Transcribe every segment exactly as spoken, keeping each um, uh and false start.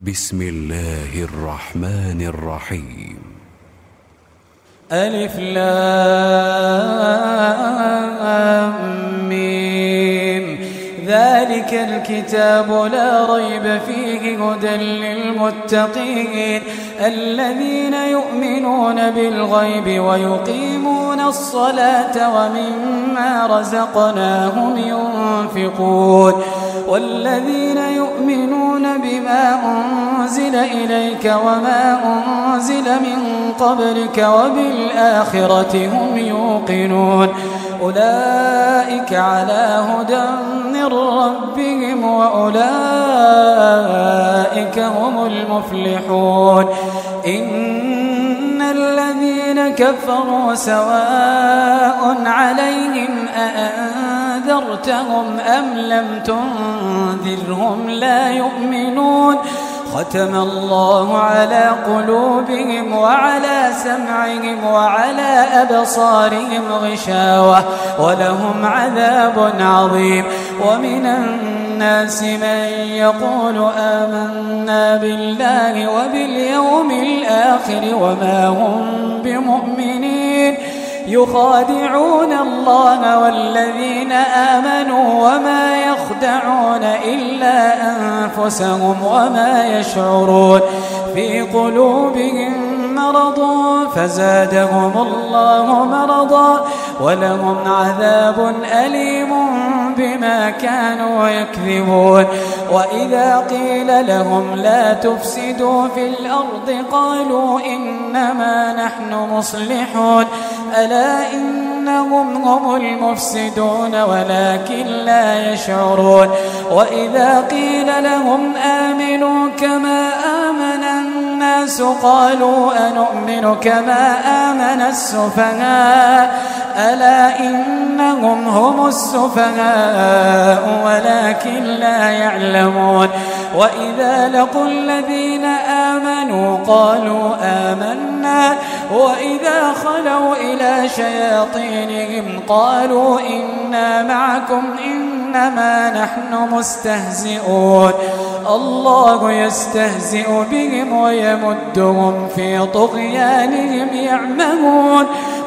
بسم الله الرحمن الرحيم. ألف لام ميم. ذلك الكتاب لا ريب فيه هدى للمتقين الذين يؤمنون بالغيب ويقيمون الصلاة ومما رزقناهم ينفقون والذين يؤمنون بما أنزل إليك وما أنزل من قبلك وبالآخرة هم يوقنون أولئك على هدى من ربهم وأولئك هم المفلحون. إن الذين كفروا سواء عليهم أأنذرتهم أم لم تنذرهم لا يؤمنون. ختم الله على قلوبهم وعلى سمعهم وعلى أبصارهم غشاوة ولهم عذاب عظيم. ومن الناس من يقول آمنا بالله وباليوم الآخر وما هم بمؤمنين يخادعون الله والذين آمنوا وما يخدعون إلا أنفسهم وما يشعرون. في قلوبهم مرض فزادهم الله مرضا ولهم عذاب أليم بما كانوا يكذبون. وإذا قيل لهم لا تفسدوا في الأرض قالوا إنما نحن مصلحون ألا إنهم هم المفسدون ولكن لا يشعرون. وإذا قيل لهم آمنوا كما آمن الناس قالوا أنؤمن كما آمن السفهاء ألا إنهم هم السفهاء ولكن لا يعلمون. وإذا لقوا الذين آمنوا قالوا آمنا وإذا خلوا إلى شياطينهم قالوا إنا معكم إنما نحن مستهزئون. الله يستهزئ بهم ويمدهم في طغيانهم يعمهون.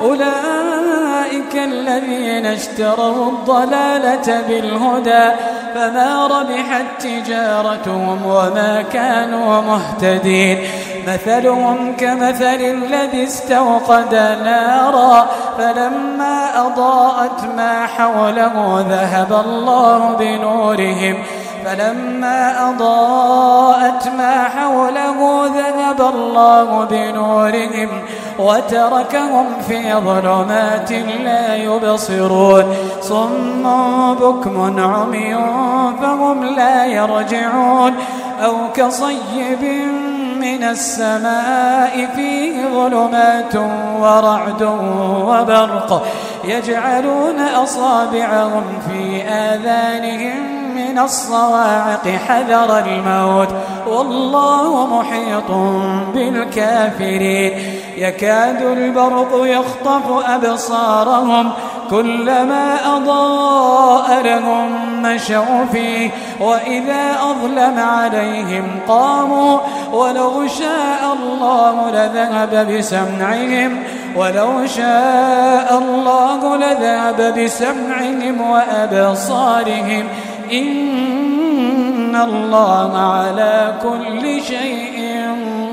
أولئك الذين اشتروا الضلالة بالهدى فما ربحت تجارتهم وما كانوا مهتدين. مثلهم كمثل الذي استوقد نارا فلما أضاءت ما حوله ذهب الله بنورهم فلما أضاءت ما حوله ذهب الله بنورهم وتركهم في ظلمات لا يبصرون. صم بكم عمي فهم لا يرجعون. أو كصيب من السماء فيه ظلمات ورعد وبرق يجعلون أصابعهم في آذانهم من الصواعق حذر الموت والله محيط بالكافرين. يكاد البرق يخطف أبصارهم كلما أضاء لهم مشوا فيه وإذا أظلم عليهم قاموا ولو شاء الله لذهب بسمعهم ولو شاء الله لذهب بسمعهم وأبصارهم إن الله على كل شيء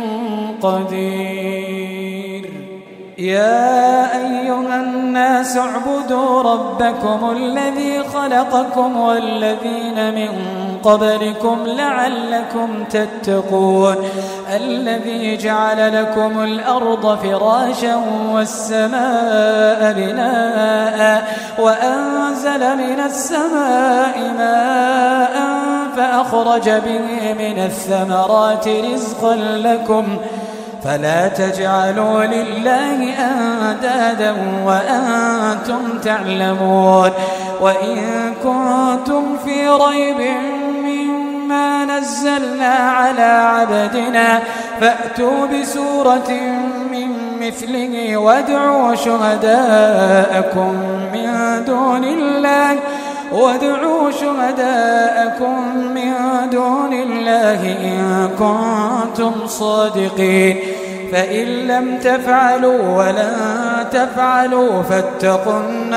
قدير. يا أيها الناس اعبدوا ربكم الذي خلقكم والذين من قبلكم لعلكم تتقون. الذي جعل لكم الأرض فراشا والسماء بناء وأنزل من السماء ماء فأخرج به من الثمرات رزقا لكم فلا تجعلوا لله أندادا وأنتم تعلمون. وإن كنتم في ريب مما نزلنا على عبدنا فأتوا بسورة من مثله وادعوا شهداءكم من دون الله وادعوا شهداءكم من دون الله إن كنتم صادقين فإن لم تفعلوا ولن تفعلوا فاتقوا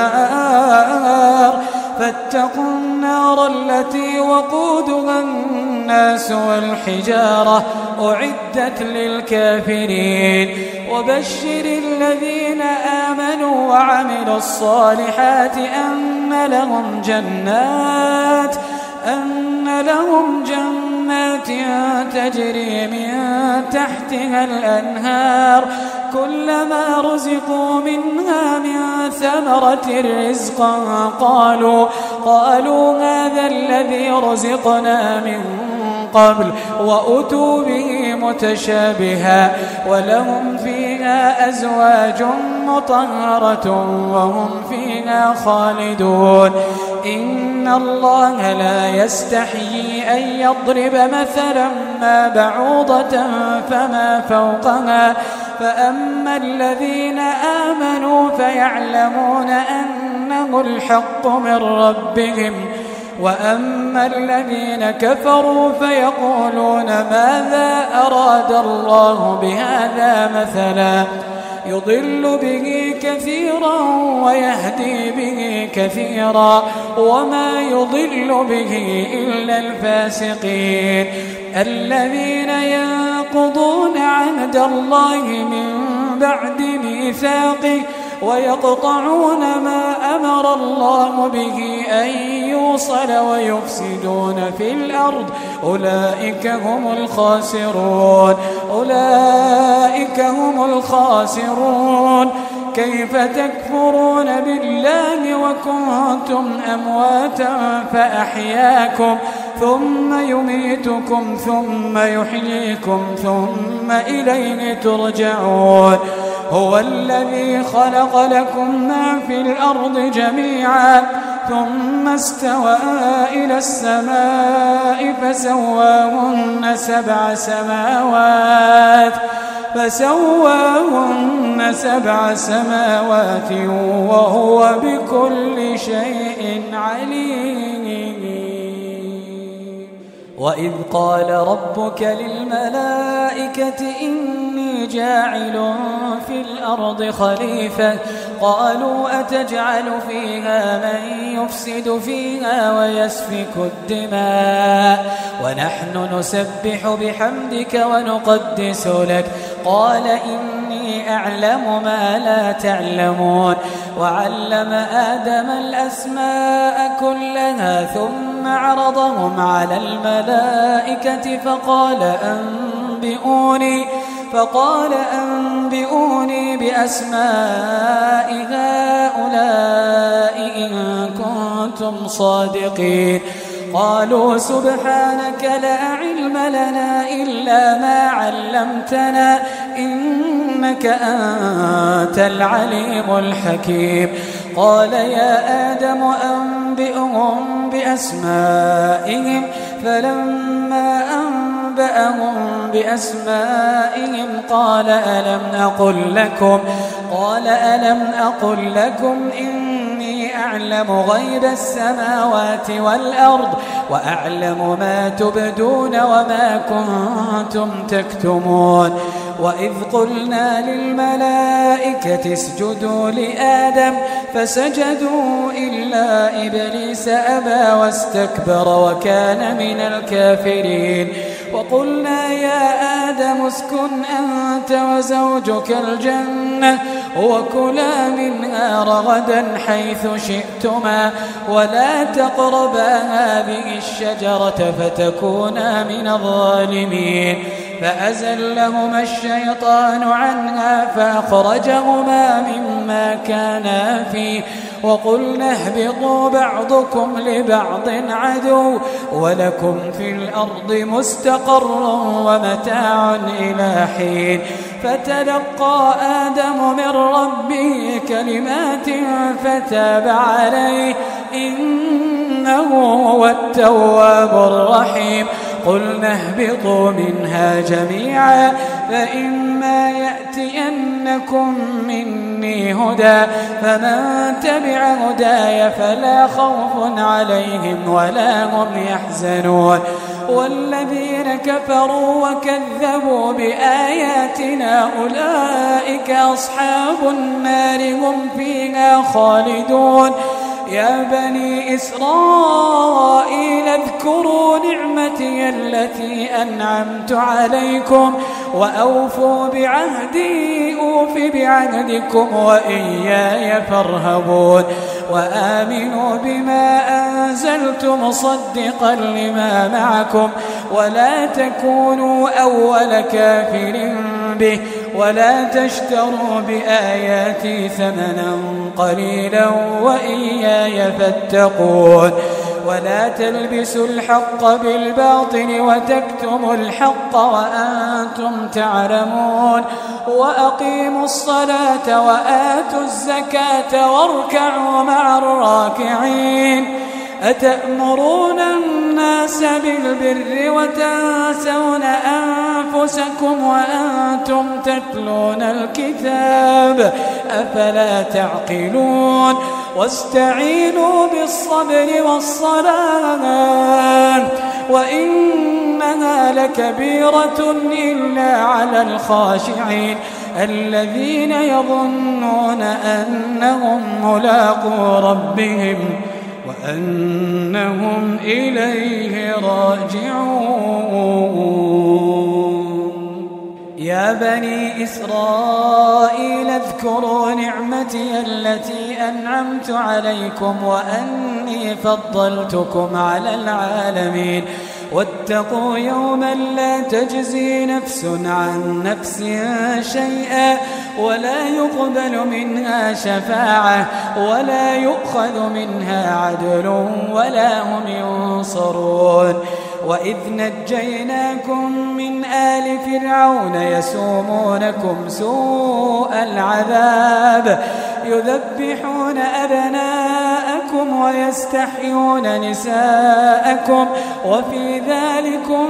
النار فاتقوا النار التي وقودها الناس والحجارة أعدت للكافرين وبشر الذين آمنوا وعملوا الصالحات أن لهم جنات أن لهم جنات تجري من تحتها الأنهار كلما رزقوا منها من ثمرة رزقا قالوا قالوا هذا الذي رزقنا من قبل وأتوا به متشابها ولهم فيها أزواج مطهرة وهم فيها خالدون إن الله لا يستحيي أن يضرب مثلا ما بعوضة فما فوقها فأما الذين آمنوا فيعلمون أنه الحق من ربهم وأما الذين كفروا فيقولون ماذا أراد الله بهذا مثلا يضل به كثيرا ويهدي به كثيرا وما يضل به إلا الفاسقين الذين ينقضون عهد الله من بعد ميثاقه ويقطعون ما أمر الله به أن يوصل ويفسدون في الأرض أولئك هم الخاسرون أولئك هم الخاسرون كيف تكفرون بالله وكنتم أمواتا فأحياكم ثم يميتكم ثم يحييكم ثم إليه ترجعون هو الذي خلق لكم ما في الأرض جميعا ثم استوى إلى السماء فسواهن سبع سماوات فسواهن سبع سماوات وهو بكل شيء عليم وإذ قال ربك للملائكة إني جاعل في الأرض خليفة قالوا أتجعل فيها من يفسد فيها ويسفك الدماء ونحن نسبح بحمدك ونقدس لك قال إني أعلم ما لا تعلمون وعلم آدم الأسماء كلها ثم عرضهم على الملائكة فقال أنبئوني فقال أنبئوني بأسماء هؤلاء إن كنتم صادقين قالوا سبحانك لا علم لنا إلا ما علمتنا إنك أنت العليم الحكيم قال يا آدم أنبئهم بأسمائهم فلما أنبأهم بأسمائهم قال ألم أقل لكم قال ألم أقل لكم إني أعلم غيب السماوات والأرض وأعلم ما تبدون وما كنتم تكتمون وإذ قلنا للملائكة اسجدوا لآدم فسجدوا إلا إبليس أبى واستكبر وكان من الكافرين وقلنا يا آدم اسكن أنت وزوجك الجنة وكلا منها رغدا حيث شئتما ولا تقربا هذه الشجرة فتكونا من الظالمين فأزلهما الشيطان عنها فأخرجهما مما كانا فيه وقلنا اهبطوا بعضكم لبعض عدو ولكم في الأرض مستقر ومتاع إلى حين فتلقى آدم من ربه كلمات فتاب عليه إنه هو التواب الرحيم قلنا اهبطوا منها جميعا فإما يأتينكم مني هدى فمن تبع هداي فلا خوف عليهم ولا هم يحزنون والذين كفروا وكذبوا بآياتنا أولئك أصحاب النار هم فيها خالدون يا بني إسرائيل اذكروا نعمتي التي أنعمت عليكم وأوفوا بعهدي أوف بعهدكم وإياي فارهبون وآمنوا بما أنزلت مصدقا لما معكم ولا تكونوا أول كافر به ولا تشتروا بآياتي ثمنا قليلا وإياي فاتقون ولا تلبسوا الحق بالباطل وتكتموا الحق وأنتم تعلمون وأقيموا الصلاة وآتوا الزكاة واركعوا مع الراكعين أتأمرون الناس بالبر وتنسون أنفسكم وأنتم تتلون الكتاب أفلا تعقلون واستعينوا بالصبر والصلاة وإنها لكبيرة إلا على الخاشعين الذين يظنون أنهم ملاقو ربهم وأنهم إليه راجعون يا بني إسرائيل اذكروا نعمتي التي أنعمت عليكم وأني فضلتكم على العالمين واتقوا يوما لا تجزي نفس عن نفس شيئا ولا يقبل منها شفاعة ولا يؤخذ منها عدل ولا هم ينصرون وإذ نجيناكم من آل فرعون يسومونكم سوء العذاب يذبحون أبناءكم ويستحيون نساءكم وفي ذلكم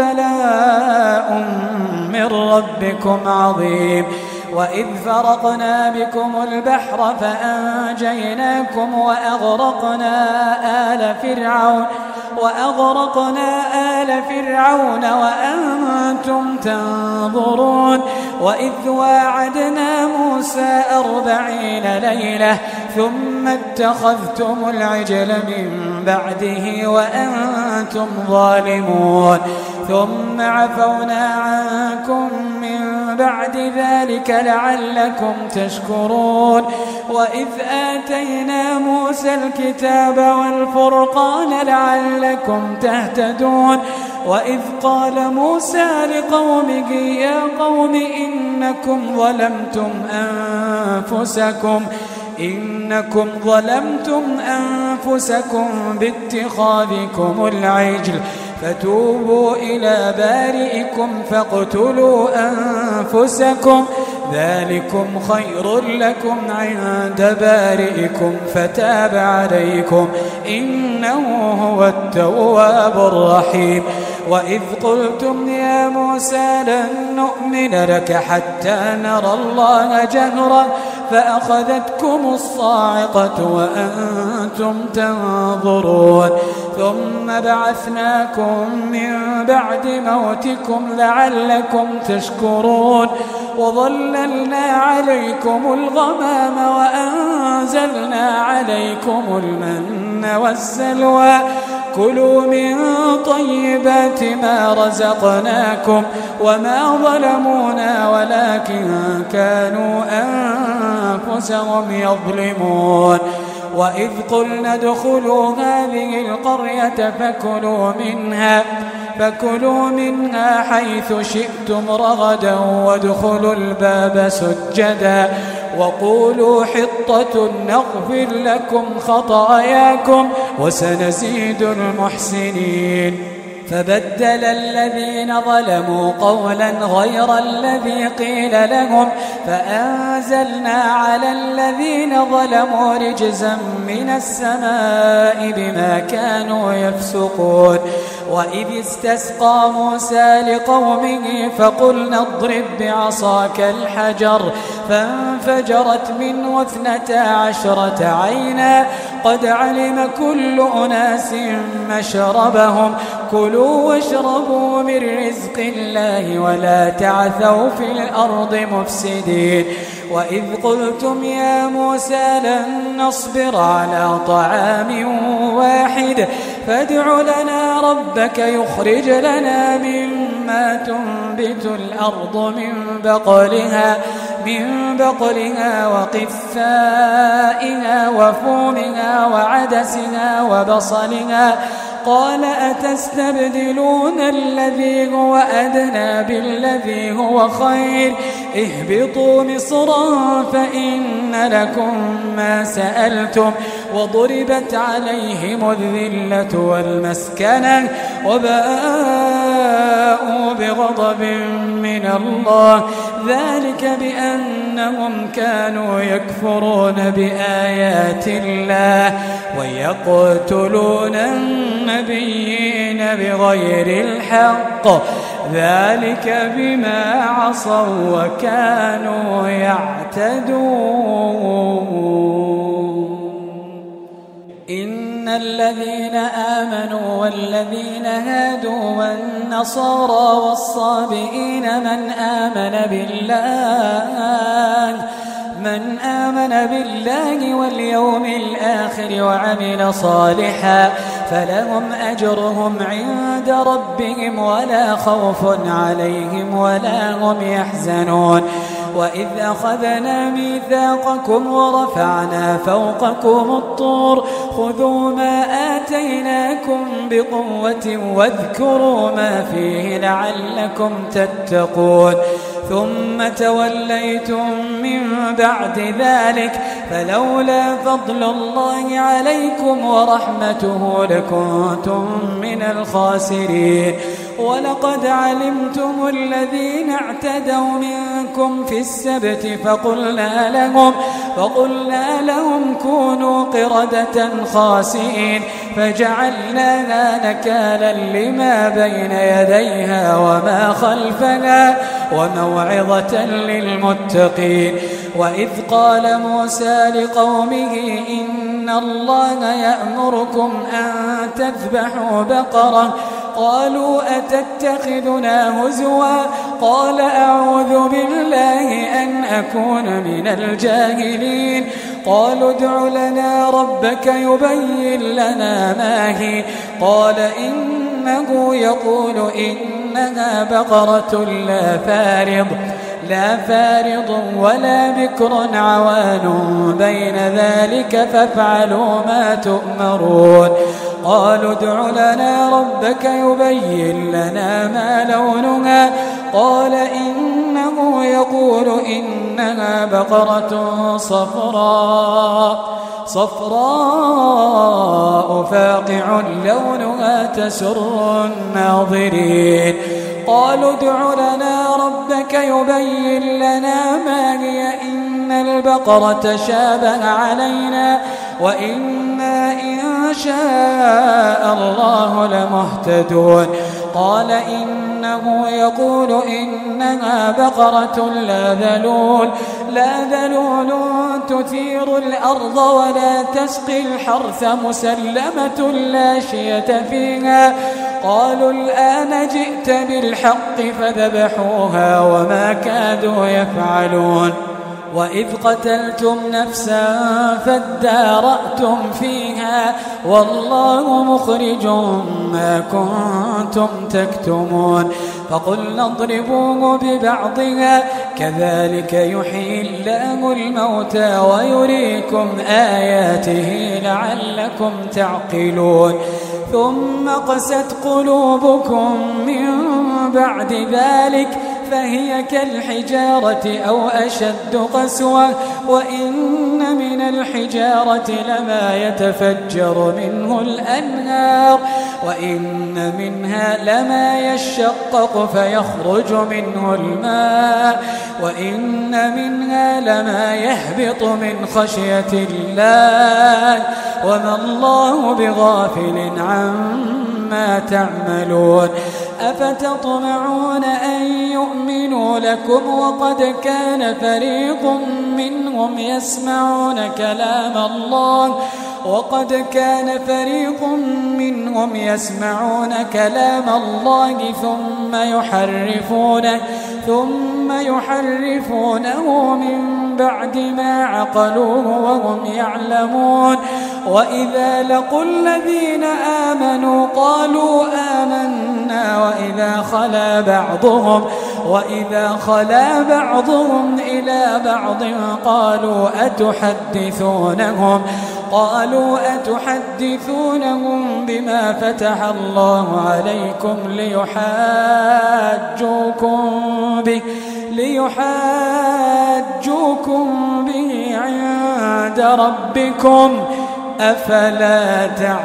بلاء من ربكم عظيم وإذ فرقنا بكم البحر فأنجيناكم وأغرقنا آل فرعون وأغرقنا آل فرعون وأنتم تنظرون وإذ واعدنا موسى أربعين ليلة ثم اتخذتم العجل من بعده وأنتم ظالمون ثم عفونا عنكم من بعد ذلك لعلكم تشكرون وإذ آتينا موسى الكتاب والفرقان لعلكم تهتدون وإذ قال موسى لقومه يا قوم إنكم ظلمتم أنفسكم إنكم ظلمتم أنفسكم باتخاذكم العجل فتوبوا إلى بارئكم فاقتلوا أنفسكم ذلكم خير لكم عند بارئكم فتاب عليكم إنه هو التواب الرحيم وإذ قلتم يا موسى لن نؤمن لك حتى نرى الله جهرا فأخذتكم الصاعقة وأنتم تنظرون ثم بعثناكم من بعد موتكم لعلكم تشكرون وظللنا عليكم الغمام وأنزلنا عليكم المن والسلوى كلوا من طيبات ما رزقناكم وما ظلمونا ولكن كانوا أنفسهم يظلمون وإذ قلنا ادخلوا هذه القرية فكلوا منها فكلوا منها حيث شئتم رغدا وادخلوا الباب سجدا وقولوا حطة نغفر لكم خطاياكم وسنزيد المحسنين فبدل الذين ظلموا قولا غير الذي قيل لهم فأنزلنا على الذين ظلموا رجزا من السماء بما كانوا يفسقون. وإذ استسقى موسى لقومه فقلنا اضرب بعصاك الحجر فانفجرت منه اثنتا عشرة عينا قد علم كل أناس مشربهم كلوا واشربوا من رزق الله ولا تعثوا في الأرض مفسدين. وإذ قلتم يا موسى لن نصبر على طعام واحد فادع لنا ربك يخرج لنا مما تنبت الأرض من بقلها من بقلها وقثائها وفومها وعدسها وبصلها قال أتستبدلون الذي هو أدنى بالذي هو خير اهبطوا مصرا فإن لكم ما سألتم وضربت عليهم الذلة والمسكنة وباءوا بغضب من الله ذلك بأنهم كانوا يكفرون بآيات الله ويقتلون النبيين بغير الحق ذلك بما عصوا وكانوا يعتدون. إن الذين آمنوا والذين هادوا والنصارى والصابئين من آمن بالله من آمن بالله واليوم الآخر وعمل صالحا فلهم أجرهم عند ربهم ولا خوف عليهم ولا هم يحزنون. وإذ أخذنا ميثاقكم ورفعنا فوقكم الطور خذوا ما آتيناكم بقوة واذكروا ما فيه لعلكم تتقون ثم توليتم من بعد ذلك فلولا فضل الله عليكم ورحمته لكنتم من الخاسرين. ولقد علمتم الذين اعتدوا منكم في السبت فقلنا لهم فقلنا لهم كونوا قردة خاسئين فجعلناها نكالا لما بين يديها وما خلفها وموعظة للمتقين. وإذ قال موسى لقومه إن الله يأمركم أن تذبحوا بقرة قالوا أتتخذنا هزوا قال أعوذ بالله أن أكون من الجاهلين. قالوا ادع لنا ربك يبين لنا ما هي قال إنه يقول إنها بقرة لا فارض لا فارض ولا بكر عوان بين ذلك فافعلوا ما تؤمرون. قالوا ادع لنا ربك يبين لنا ما لونها قال إنه يقول إنها بقرة صفراء صفراء فاقع لونها تسر الناظرين. قالوا ادع لنا ربك يبين لنا ما هي إن البقرة شابه علينا وإنا إن شاء الله لمهتدون. قال إنه يقول إنها بقرة لا ذلول لا ذلول تثير الأرض ولا تسقي الحرث مسلمة لا شية فيها. قالوا الآن جئت بالحق فذبحوها وما كادوا يفعلون. وإذ قتلتم نفسا فادارأتم فيها والله مخرج ما كنتم تكتمون. فقلنا اضربوه ببعضها كذلك يحيي الله الموتى ويريكم آياته لعلكم تعقلون. ثم قست قلوبكم من بعد ذلك فهي كالحجارة أو أشد قسوة وإن من الحجارة لما يتفجر منه الأنهار وإن منها لما يشقق فيخرج منه الماء وإن منها لما يهبط من خشية الله وما الله بغافل عما تعملون أفتطمعون أن يؤمنوا لكم وقد كان فريق منهم يسمعون كلام الله وقد كان فريق منهم يسمعون كلام الله ثم يحرفونه ثم يحرفونه من بعد ما عقلوه وهم يعلمون وإذا لقوا الذين آمنوا قالوا آمنا وإذا خلا بعضهم وإذا خلا بعضهم إلى بعض قالوا أتحدثونهم قالوا أتحدثونهم بما فتح الله عليكم ليحاجوكم به ليحاجوكم به عند ربكم أفلا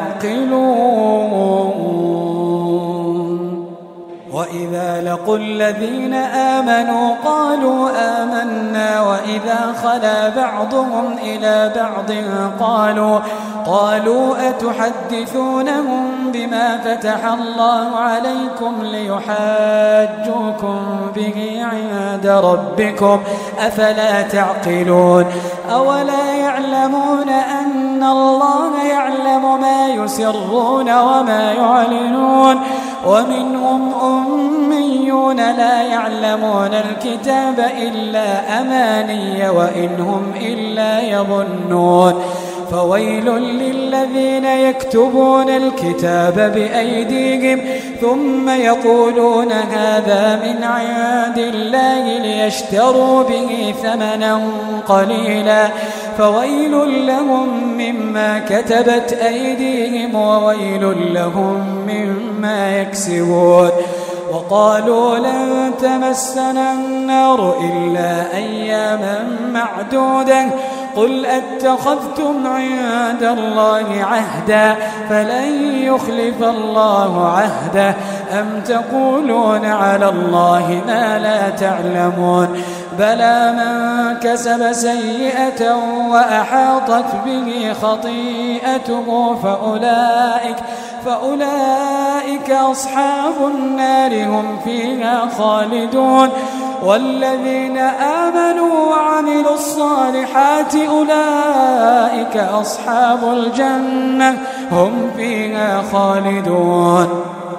تعقلون وإذا لقوا الذين آمنوا قالوا آمنا وإذا خلا بعضهم إلى بعض قالوا قالوا أتحدثونهم بما فتح الله عليكم ليحاجوكم به عند ربكم أفلا تعقلون أولا يعلمون أن الله يعلم ما يسرون وما يعلنون ومنهم أميون لا يعلمون الكتاب إلا أماني وإنهم إلا يظنون فويل للذين يكتبون الكتاب بأيديهم ثم يقولون هذا من عند الله ليشتروا به ثمنا قليلا فويل لهم مما كتبت أيديهم وويل لهم مما يكسبون وقالوا لن تمسنا النار إلا أياما معدودة قل أتخذتم عند الله عهدا فلن يخلف الله عهده أم تقولون على الله ما لا تعلمون بلى من كسب سيئة وأحاطت به خطيئته فأولئك فأولئك أصحاب النار هم فيها خالدون والذين آمنوا وعملوا الصالحات أولئك أصحاب الجنة هم فيها خالدون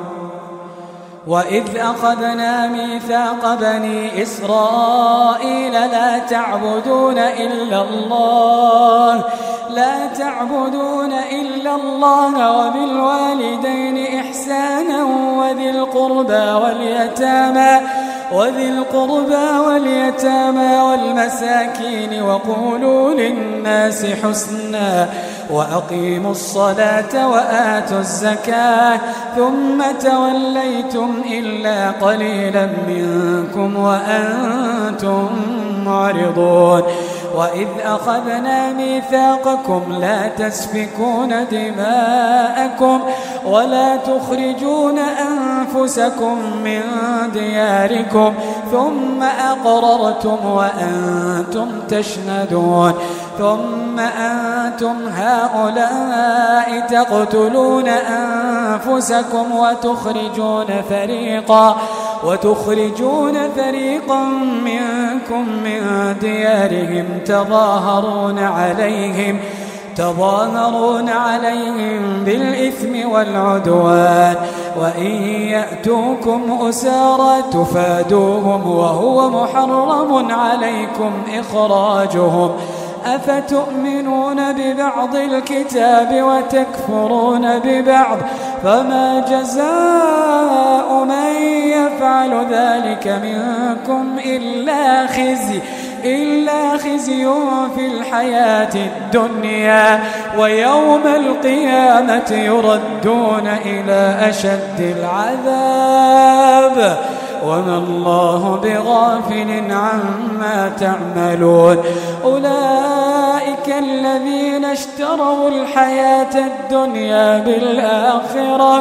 وإذ أخذنا ميثاق بني إسرائيل لا تعبدون إلا الله لا تعبدون إلا الله وبالوالدين إحسانا وذي القربى واليتامى وذي القربى واليتامى والمساكين وقولوا للناس حسنا وأقيموا الصلاة وآتوا الزكاة ثم توليتم إلا قليلا منكم وأنتم معرضون وإذ أخذنا ميثاقكم لا تسفكون دماءكم ولا تخرجون أنفسكم من دياركم ثم أقررتم وأنتم تشهدون ثم أنتم هؤلاء تقتلون أنفسكم وتخرجون فريقا وتخرجون فريقا منكم من ديارهم تظاهرون عليهم تظاهرون عليهم بالإثم والعدوان وإن يأتوكم أسارى تفادوهم وهو محرم عليكم إخراجهم أفتؤمنون ببعض الكتاب وتكفرون ببعض فما جزاء من يفعل ذلك منكم إلا خزي إلا خزي في الحياة الدنيا ويوم القيامة يردون إلى أشد العذاب وما الله بغافل عما تعملون أولئك الذين اشتروا الحياة الدنيا بالآخرة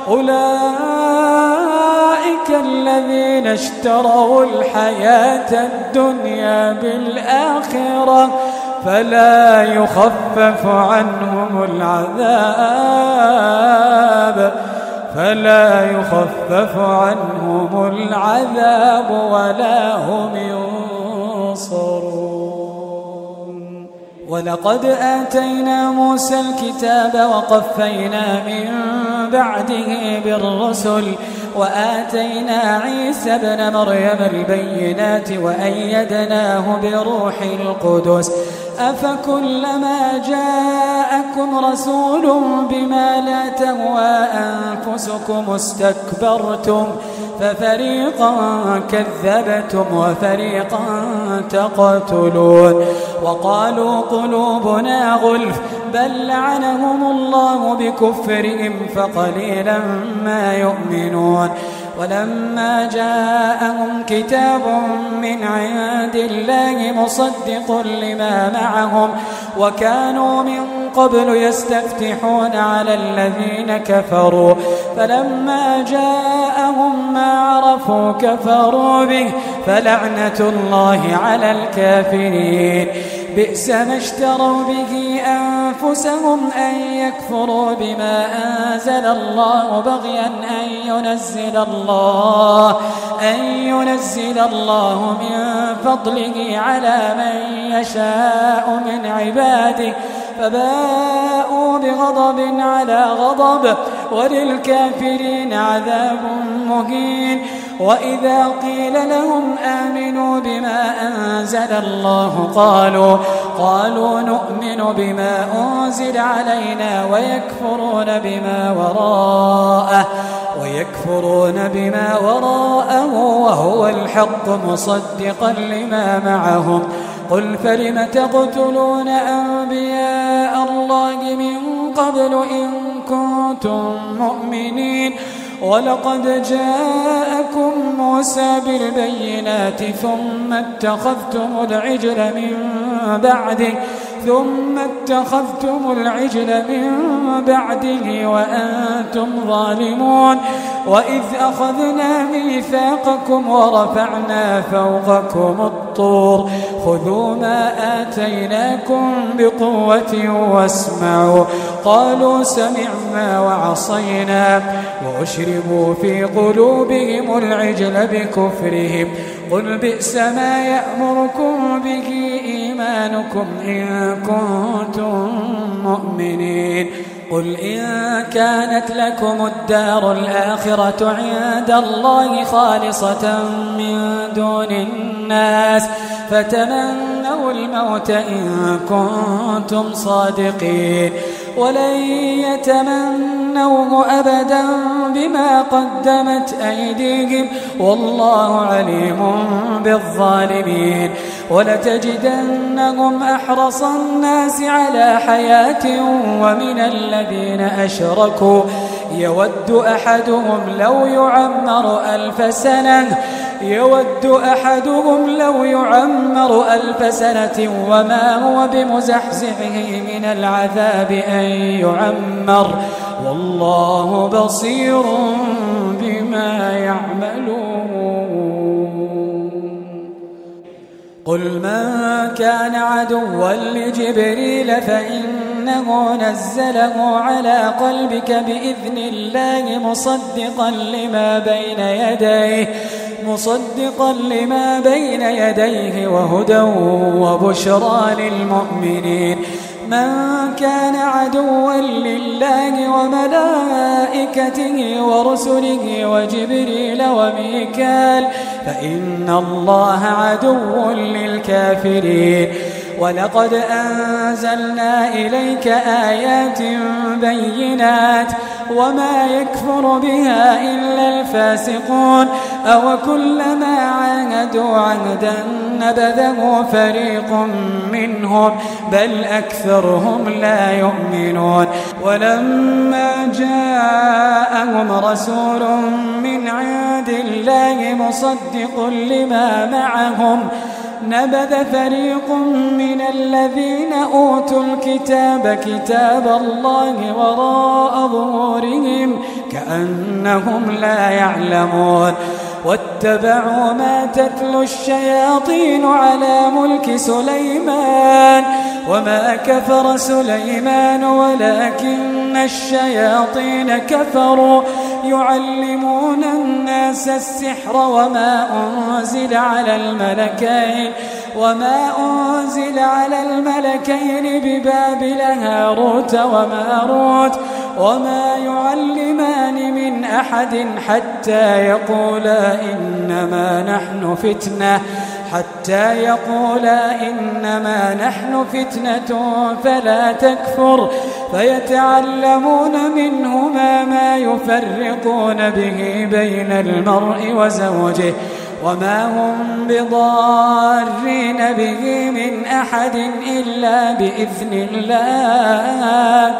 أولئك الذين اشتروا الحياة الدنيا بالآخرة فلا يخفف عنهم العذاب فلا يخفف عنهم العذاب ولا هم ينصرون. ولقد آتينا موسى الكتاب وقفينا من بعده بالرسل وآتينا عيسى ابن مريم البينات وأيدناه بروح القدس أفكلما جاءكم رسول بما لا تهوى أنفسكم استكبرتم ففريقا كذبتم وفريقا تقتلون وقالوا قلوبنا غلف بل لعنهم الله بكفرهم فقليلا ما يؤمنون. ولما جاءهم كتاب من عند الله مصدق لما معهم وكانوا من قبل يستفتحون على الذين كفروا فلما جاءهم ما عرفوا كفروا به فلعنة الله على الكافرين. بئس ما اشتروا به أنفسهم أن يكفروا بما أنزل الله بغيا أن ينزل الله أن ينزل الله من فضله على من يشاء من عباده فباءوا بغضب على غضب وللكافرين عذاب مهين. وإذا قيل لهم آمنوا بما أنزل الله قالوا قالوا نؤمن بما أنزل علينا ويكفرون بما وراءه ويكفرون بما وراءه وهو الحق مصدقا لما معهم. قل فلم تقتلون أنبياء الله من قبل إن كنتم مؤمنين ولقد جاءكم موسى بالبينات ثم اتخذتم العجل من بعده ثم اتخذتم العجل من بعده وأنتم ظالمون. وإذ أخذنا ميثاقكم ورفعنا فوقكم الطور خذوا ما آتيناكم بقوة واسمعوا قالوا سمعنا وعصينا وأشربوا في قلوبهم العجل بكفرهم. قل بئس ما يأمركم به إيمانكم إن كنتم مؤمنين. قل إن كانت لكم الدار الآخرة عند الله خالصة من دون الناس فتمنوا الموت إن كنتم صادقين ولن يتمنوه أبدا بما قدمت أيديهم والله عليم بالظالمين. ولتجدنهم أحرص الناس على حياة ومن الذين أشركوا يود أحدهم لو يعمر ألف سنة يود أحدهم لو يعمر ألف سنة وما هو بمزحزحه من العذاب أن يعمر والله بصير بما يعملون. قل من كان عدوا لجبريل فإنه نزله على قلبك بإذن الله مصدقا لما بين يديه مصدقا لما بين يديه وهدى وبشرى للمؤمنين. من كان عدوا لله وملائكته ورسله وجبريل وميكال فإن الله عدو للكافرين. ولقد أنزلنا إليك آيات بينات وما يكفر بها إلا الفاسقون أو كلما عاهدوا عهدا نبذه فريق منهم بل أكثرهم لا يؤمنون ولما جاءهم رسول من عند الله مصدق لما معهم نبذ فريق من الذين أوتوا الكتاب كتاب الله وراء ظهورهم كأنهم لا يعلمون واتبعوا ما تتلو الشياطين على ملك سليمان وما كفر سليمان ولكن الشياطين كفروا يعلمون الناس السحر وما أنزل على الملكين وما أنزل على الملكين ببابل هاروت وماروت وما يعلمان من أحد حتى يقولا إنما نحن فتنة حتى يقولا إنما نحن فتنة فلا تكفر فيتعلمون منهما ما يفرقون به بين المرء وزوجه وما هم بضارين به من أحد إلا بإذن الله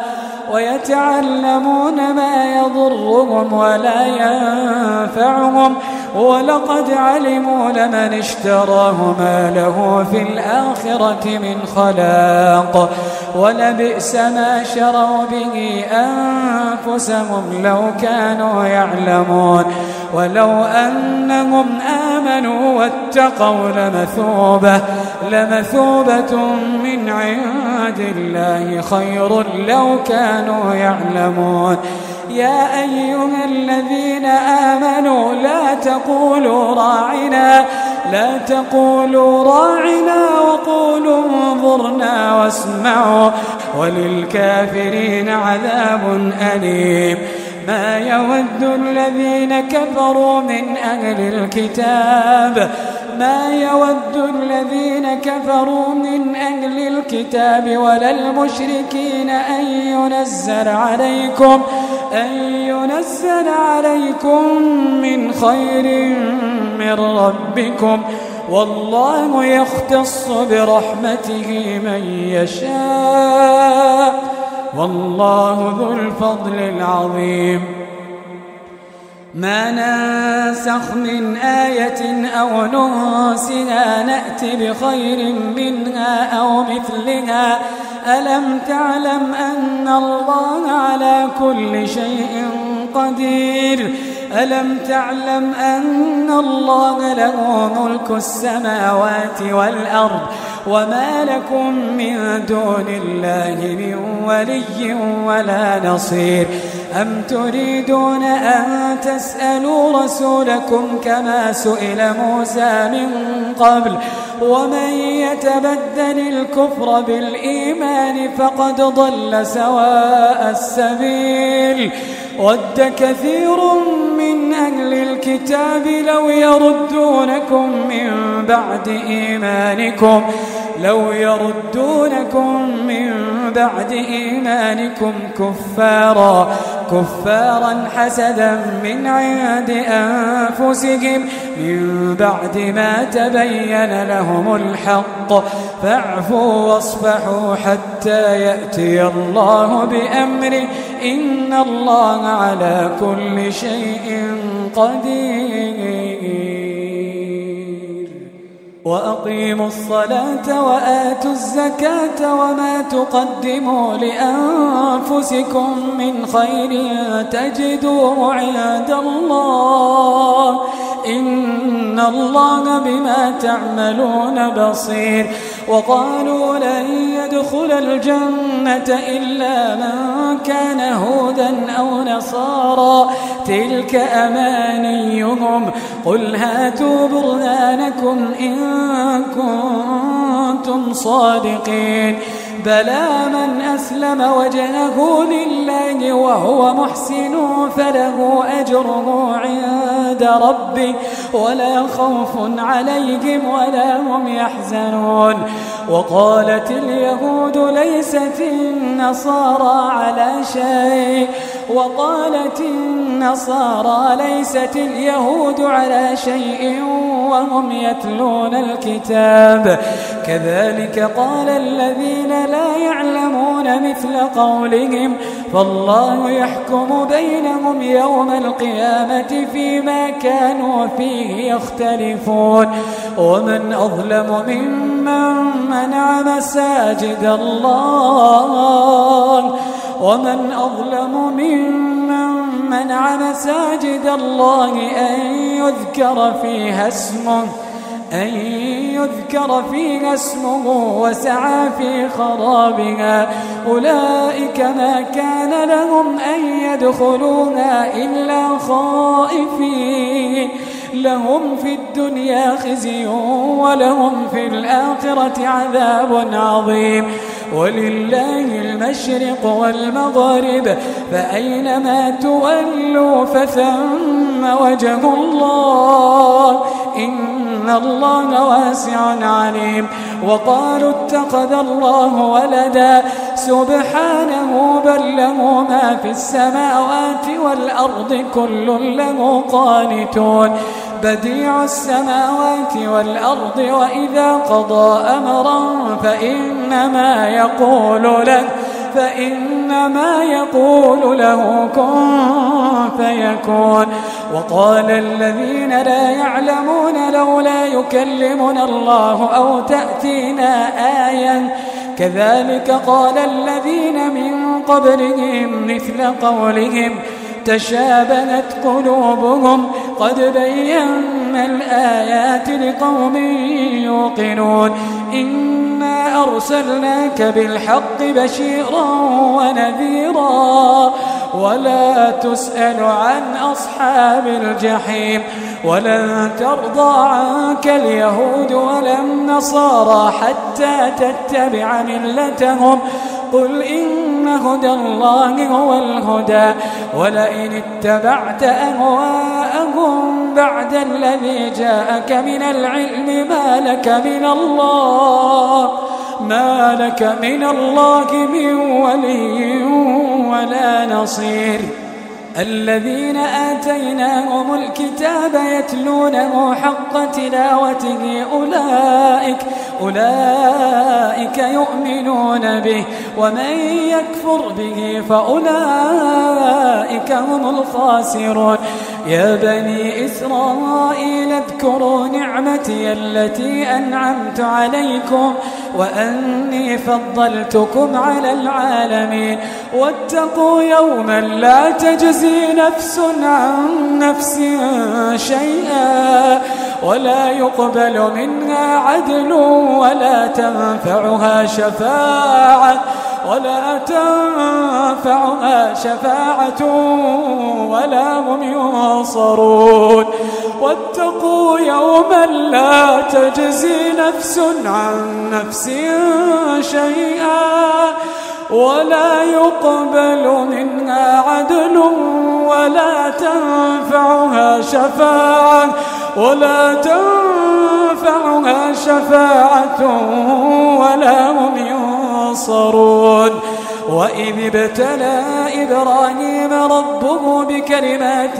ويتعلمون ما يضرهم ولا ينفعهم ولقد علموا لمن اشتراه ما له في الآخرة من خلاق ولبئس ما شروا به أنفسهم لو كانوا يعلمون ولو أنهم آمنوا واتقوا لمثوبة لمثوبة من عند الله خير لو كانوا يعلمون يا أيها الذين آمنوا لا تقولوا راعنا لا تقولوا راعنا وقولوا انظرنا واسمعوا وللكافرين عذاب أليم ما يود الذين كفروا من أهل الكتاب ما يود الذين كفروا من أهل الكتاب ولا المشركين أن ينزل عليكم أن ينزل عليكم من خير من ربكم والله يختص برحمته من يشاء والله ذو الفضل العظيم ما ننسخ من آية أو ننسها نأت بخير منها أو مثلها ألم تعلم أن الله على كل شيء قدير ألم تعلم أن الله له ملك السماوات والأرض وما لكم من دون الله من ولي ولا نصير أم تريدون أن تسألوا رسولكم كما سئل موسى من قبل ومن يتبدل الكفر بالإيمان فقد ضل سواء السبيل ود كثير من أهل الكتاب لو يردونكم من بعد إيمانكم لو يردونكم من بعد إيمانكم كفارا كفارا حسدا من عند أنفسهم من بعد ما تبين لهم الحق فاعفوا واصفحوا حتى يأتي الله بأمره إن الله على كل شيء قدير وأقيموا الصلاة وآتوا الزكاة وما تقدموا لأنفسكم من خير تجدوه عند الله إن الله بما تعملون بصير وقالوا لن يدخل الجنة إلا من كان هودا أو نصارى تلك أمانيهم قل هاتوا برهانكم إن كنتم صادقين بلى من أسلم وجهه لله وهو محسن فله أجره عند ربه ولا خوف عليهم ولا هم يحزنون وقالت اليهود ليست النصارى على شيء وقالت النصارى ليست اليهود على شيء وهم يتلون الكتاب كذلك قال الذين لا يعلمون مثل قولهم فالله يحكم بينهم يوم القيامة فيما كانوا فيه يختلفون ومن أظلم ممن منع مساجد الله ومن أظلم ممن منع مساجد الله أن يذكر فيها اسمه أن يذكر فيها اسمه وسعى في خرابها أولئك ما كان لهم أن يدخلوها إلا خائفين لهم في الدنيا خزي ولهم في الآخرة عذاب عظيم ولله المشرق والمغرب فأينما تولوا فثم وجه الله إن الله واسع عليم وقالوا اتخذ الله ولدا سبحانه بل له ما في السماوات والأرض كل له قانتون بديع السماوات والأرض وإذا قضى أمرا فإنما يقول له فإنما يقول له كن فيكون وقال الذين لا يعلمون لولا يكلمنا الله أو تأتينا آية كذلك قال الذين من قبلهم مثل قولهم تشابهت قلوبهم قد بينا الآيات لقوم يوقنون إنا أرسلناك بالحق بشيرا ونذيرا ولا تسأل عن أصحاب الجحيم ولن ترضى عنك اليهود ولا النصارى حتى تتبع ملتهم قل إن هدى الله هو الهدى ولئن اتبعت أهواءهم بعد الذي جاءك من العلم ما لك من الله ما لك من الله من ولي ولا نصير الذين آتيناهم الكتاب يتلونه حق تلاوته أولئك أولئك يؤمنون به ومن يكفر به فأولئك هم الخاسرون يا بني إسرائيل اذكروا نعمتي التي أنعمت عليكم وأني فضلتكم على العالمين واتقوا يوما لا تجزي نفس عن نفس شيئا ولا يقبل منها عدل ولا تنفعها شفاعة ولا تنفعها شفاعة ولا هم ينصرون واتقوا يوما لا تجزي نفس عن نفس شيئا ولا يقبل منها عدل ولا تنفعها شفاعة ولا تنفعها شفاعة ولا هم ينصرون وإذ ابتلى إبراهيم ربه بكلمات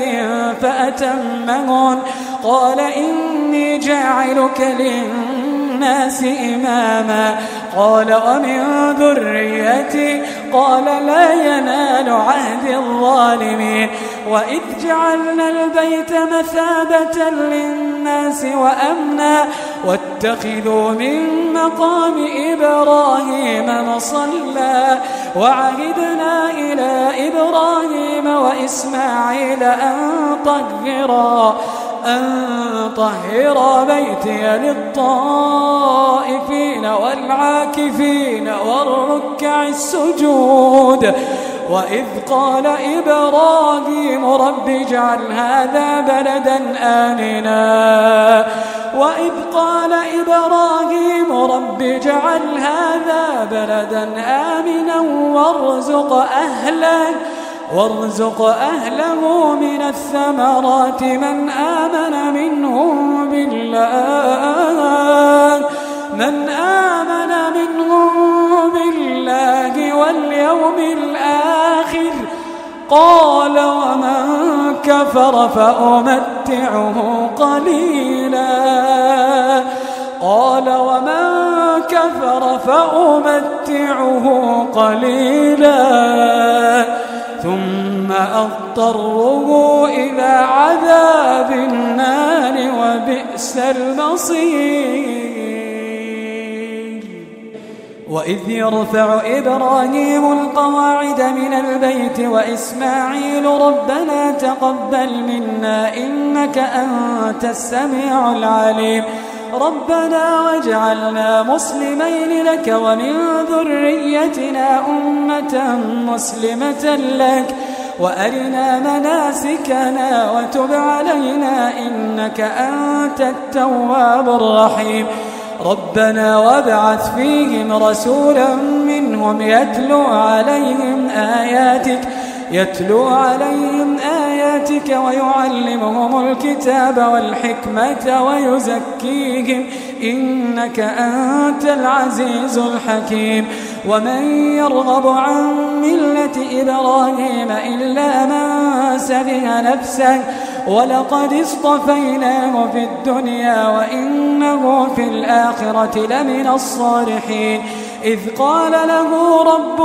فأتمهن قال إني جاعلك للناس إماما قال ومن ذريتي قال لا ينال عهد الظالمين وإذ جعلنا البيت مثابة للناس وأمنا واتخذوا من مقام إبراهيم مصلى وعهدنا إلى إبراهيم وإسماعيل أن طهرا أن طهر بيتي للطائفين والعاكفين والركع السجود وإذ قال إبراهيم رب اجعل هذا بلدا آمنا وإذ قال إبراهيم رب اجعل هذا بلدا آمنا وارزق أهله وارزق أهله من الثمرات من آمن منهم بالله من آمن كفر فأمتعه قليلا قال ومن كفر فأمتعه قليلا ثم أضطره إلى عذاب النار وبئس المصير. وإذ يرفع إبراهيم القواعد من البيت وإسماعيل ربنا تقبل منا إنك أنت السميع العليم ربنا واجعلنا مسلمين لك ومن ذريتنا أمة مسلمة لك وأرنا مناسكنا وتب علينا إنك أنت التواب الرحيم ربنا وابعث فيهم رسولا منهم يتلو عليهم آياتك يتلو عليهم آياتك ويعلمهم الكتاب والحكمة ويزكيهم إنك أنت العزيز الحكيم. ومن يرغب عن ملة إبراهيم إلا من سفه نفسه ولقد اصطفيناه في الدنيا وإنه في الآخرة لمن الصالحين إذ قال له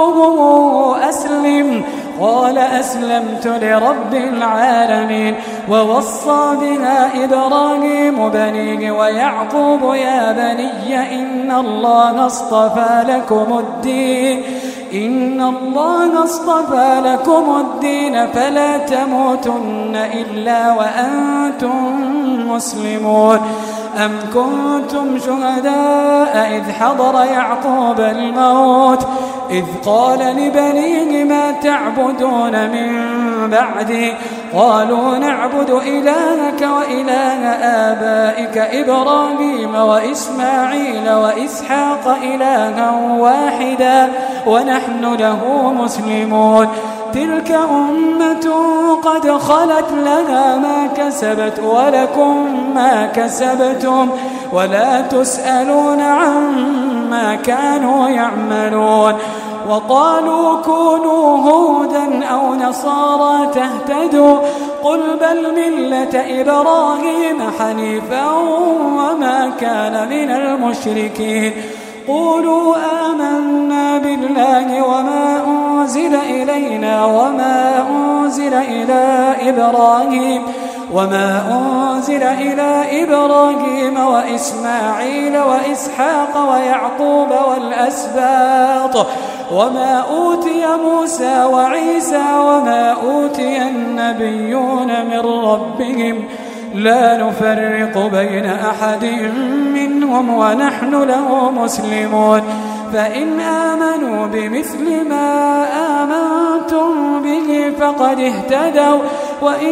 ربه أسلم قال أسلمت لرب العالمين ووصى بها إبراهيم بنيه ويعقوب يا بني إن الله اصطفى لكم الدين إن الله اصطفى لكم الدين فلا تموتن إلا وأنتم مسلمون. أم كنتم شهداء إذ حضر يعقوب الموت إذ قال لبنيه ما تعبدون من بعدي قالوا نعبد إلهك وإله آبائك إبراهيم وإسماعيل وإسحاق إلها واحدا ونحن له مسلمون. تلك أمة قد خلت لها ما كسبت ولكم ما كسبتم ولا تسألون عما كانوا يعملون. وقالوا كونوا هودا أو نصارى تهتدوا قل بل ملة إبراهيم حنيفا وما كان من المشركين. قولوا آمنا بالله وما أنزل إلينا وما أنزل إلى إبراهيم وما أنزل إلى إبراهيم وإسماعيل وإسحاق ويعقوب والأسباط وما أوتي موسى وعيسى وما أوتي النبيون من ربهم لا نفرق بين أحد منهم ونحن له مسلمون. فإن آمنوا بمثل ما آمنتم به فقد اهتدوا وإن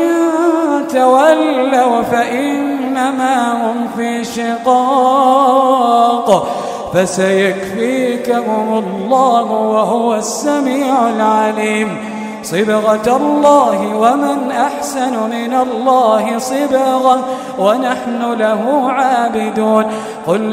تولوا فإنما هم في شقاق فسيكفيكهم الله وهو السميع العليم. صبغة الله ومن أحسن من الله صبغة ونحن له عابدون. قل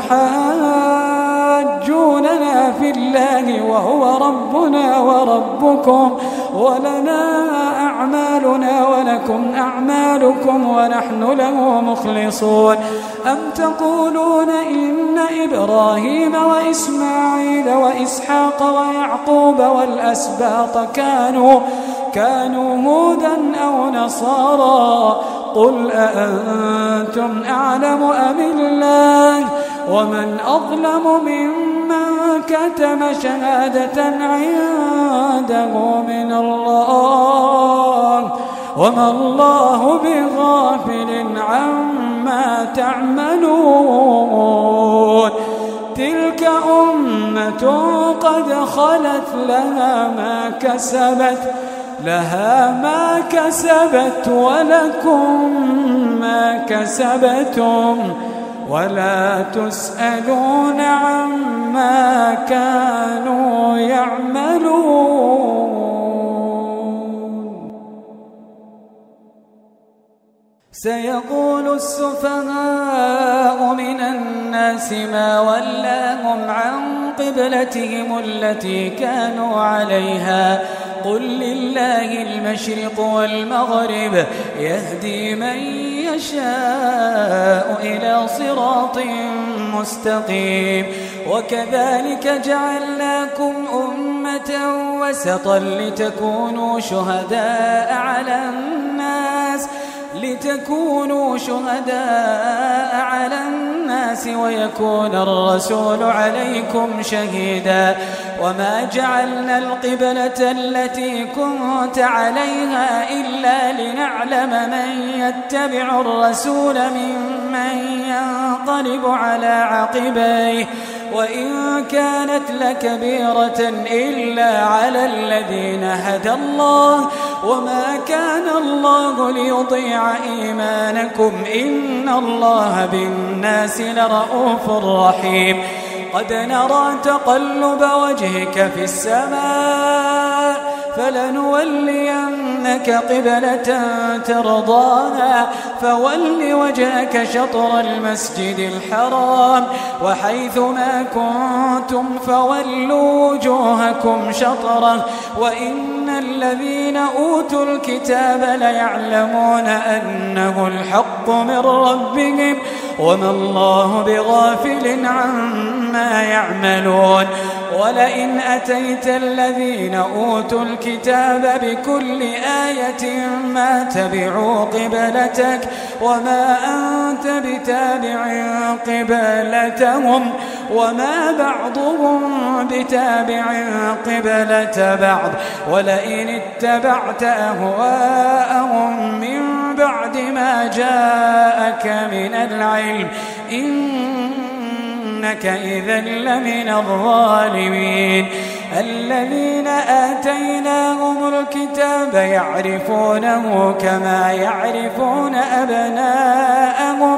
أتحاجوننا في الله وهو ربنا وربكم ولنا أعمالنا ولكم أعمالكم ونحن له مخلصون. أم تقولون إن إبراهيم وإسماعيل وإسحاق ويعقوب والأسباط كانوا كانوا هودا أو نصارى قل أأنتم أعلم أم الله ومن أظلم ممن كتم شهادة عنده من الله وما الله بغافل عما تعملون. تلك أمة قد خلت لها ما كسبت لها ما كسبت ولكم ما كسبتم ولا تسألون عما كانوا يعملون. سيقول السفهاء من الناس ما ولاهم عن قبلتهم التي كانوا عليها قل لله المشرق والمغرب يهدي من يشاء إلى صراط مستقيم وكذلك جعلناكم أمة وسطا لتكونوا شهداء على الناس لتكونوا شهداء على الناس ويكون الرسول عليكم شهيدا وما جعلنا القبلة التي كنت عليها إلا لنعلم من يتبع الرسول ممن ينقلب على عقبيه وإن كانت لكبيرة إلا على الذين هدى الله وما كان الله ليضيع إيمانكم إن الله بالناس لرؤوف رحيم قد نرى تقلب وجهك في السماء فلنولينك قبلة ترضاها فول وجهك شطر المسجد الحرام وحيث ما كنتم فولوا وجوهكم شطره وإن الذين أوتوا الكتاب ليعلمون أنه الحق من ربهم وما الله بغافل عما يعملون ولئن أتيت الذين أوتوا الكتاب بكل آية ما تبعوا قبلتك وما أنت بتابع قبلتهم وما بعضهم بتابع قبلة بعض ولئن اتبعت أهواءهم من بعد ما جاءك من العلم إنك إذا لمن الظالمين الذين آتيناهم الكتاب يعرفونه كما يعرفون أبناءهم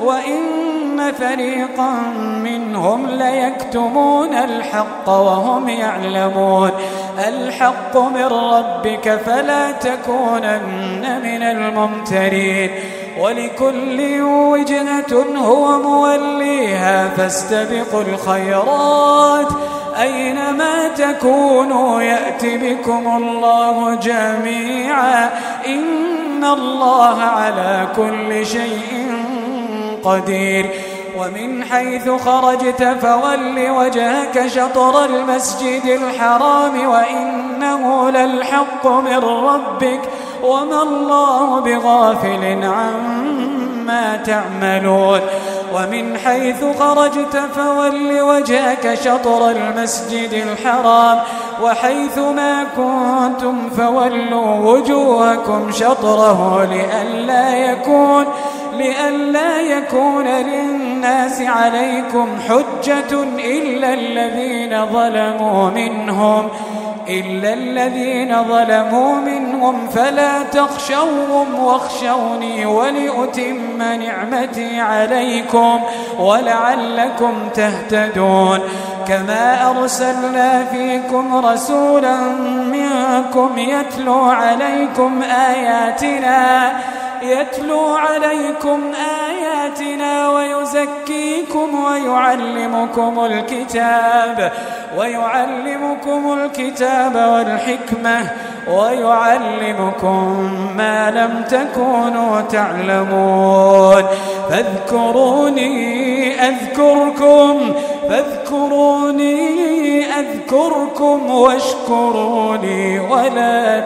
وإن فريقا منهم ليكتمون الحق وهم يعلمون الحق من ربك فلا تكونن من الممترين ولكل وجهة هو موليها فاستبقوا الخيرات أينما تكونوا يأتي بكم الله جميعا إن الله على كل شيء قدير ومن حيث خرجت فول وجهك شطر المسجد الحرام وإنه للحق من ربك وما الله بغافل عما تعملون ومن حيث خرجت فول وجهك شطر المسجد الحرام وحيث ما كنتم فولوا وجوهكم شطره لئلا يكون لئلا يكون للناس عليكم حجة إلا الذين ظلموا منهم إلا الذين ظلموا منهم فلا تخشوهم واخشوني ولأتم نعمتي عليكم ولعلكم تهتدون كما أرسلنا فيكم رسولا منكم يتلو عليكم آياتنا يتلو عليكم آياتنا ويزكيكم ويعلمكم الكتاب ويعلمكم الكتاب والحكمة ويعلمكم ما لم تكونوا تعلمون فاذكروني أذكركم فاذكروني أذكركم واشكروني ولا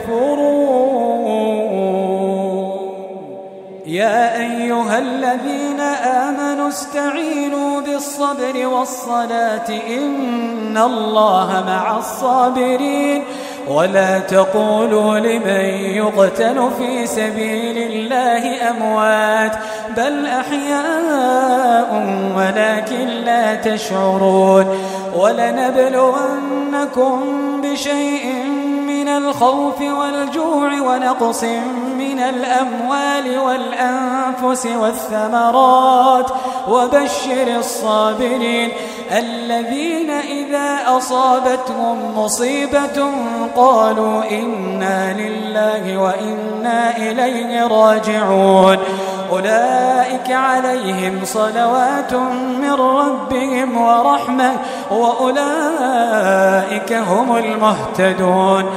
تكفرون يا أيها الذين آمنوا استعينوا بالصبر والصلاة إن الله مع الصابرين ولا تقولوا لمن يقتل في سبيل الله أموات بل أحياء ولكن لا تشعرون ولنبلونكم بشيء من الخوف والجوع ونقص من الأموال والأنفس والثمرات وبشر الصابرين الذين إذا أصابتهم مصيبة قالوا إنا لله وإنا إليه راجعون أولئك عليهم صلوات من ربهم ورحمة وأولئك هم المهتدون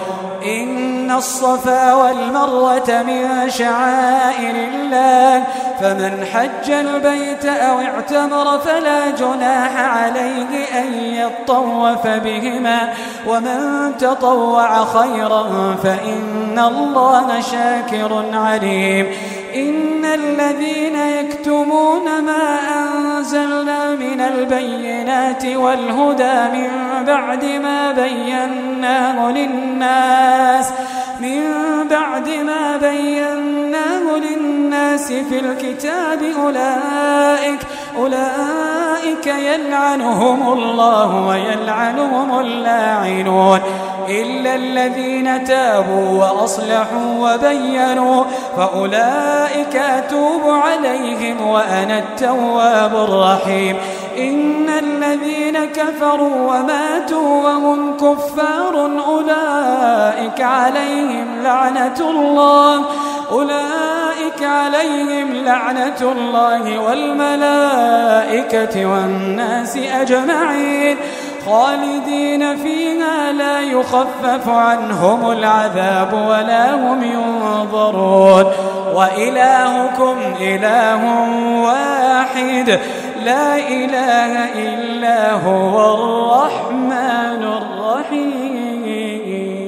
إن الصفا والمروة من شعائر الله فمن حج البيت أو اعتمر فلا جناح عليه أن يطوف بهما ومن تطوع خيرا فإن الله شاكر عليم إن الذين يكتمون ما أنزلنا من البينات والهدى من بعد ما بيناه للناس من بعد ما بيناه للناس في الكتاب أولئك أولئك يلعنهم الله ويلعنهم اللاعنون إلا الذين تابوا وأصلحوا وبينوا فأولئك أتوب عليهم وأنا التواب الرحيم إن الذين كفروا وماتوا وهم كفار أولئك عليهم لعنة الله أولئك عليهم لعنة الله والملائكة والناس أجمعين خالدين فيها لا يخفف عنهم العذاب ولا هم ينظرون وإلهكم إله واحد لا إله إلا هو الرحمن الرحيم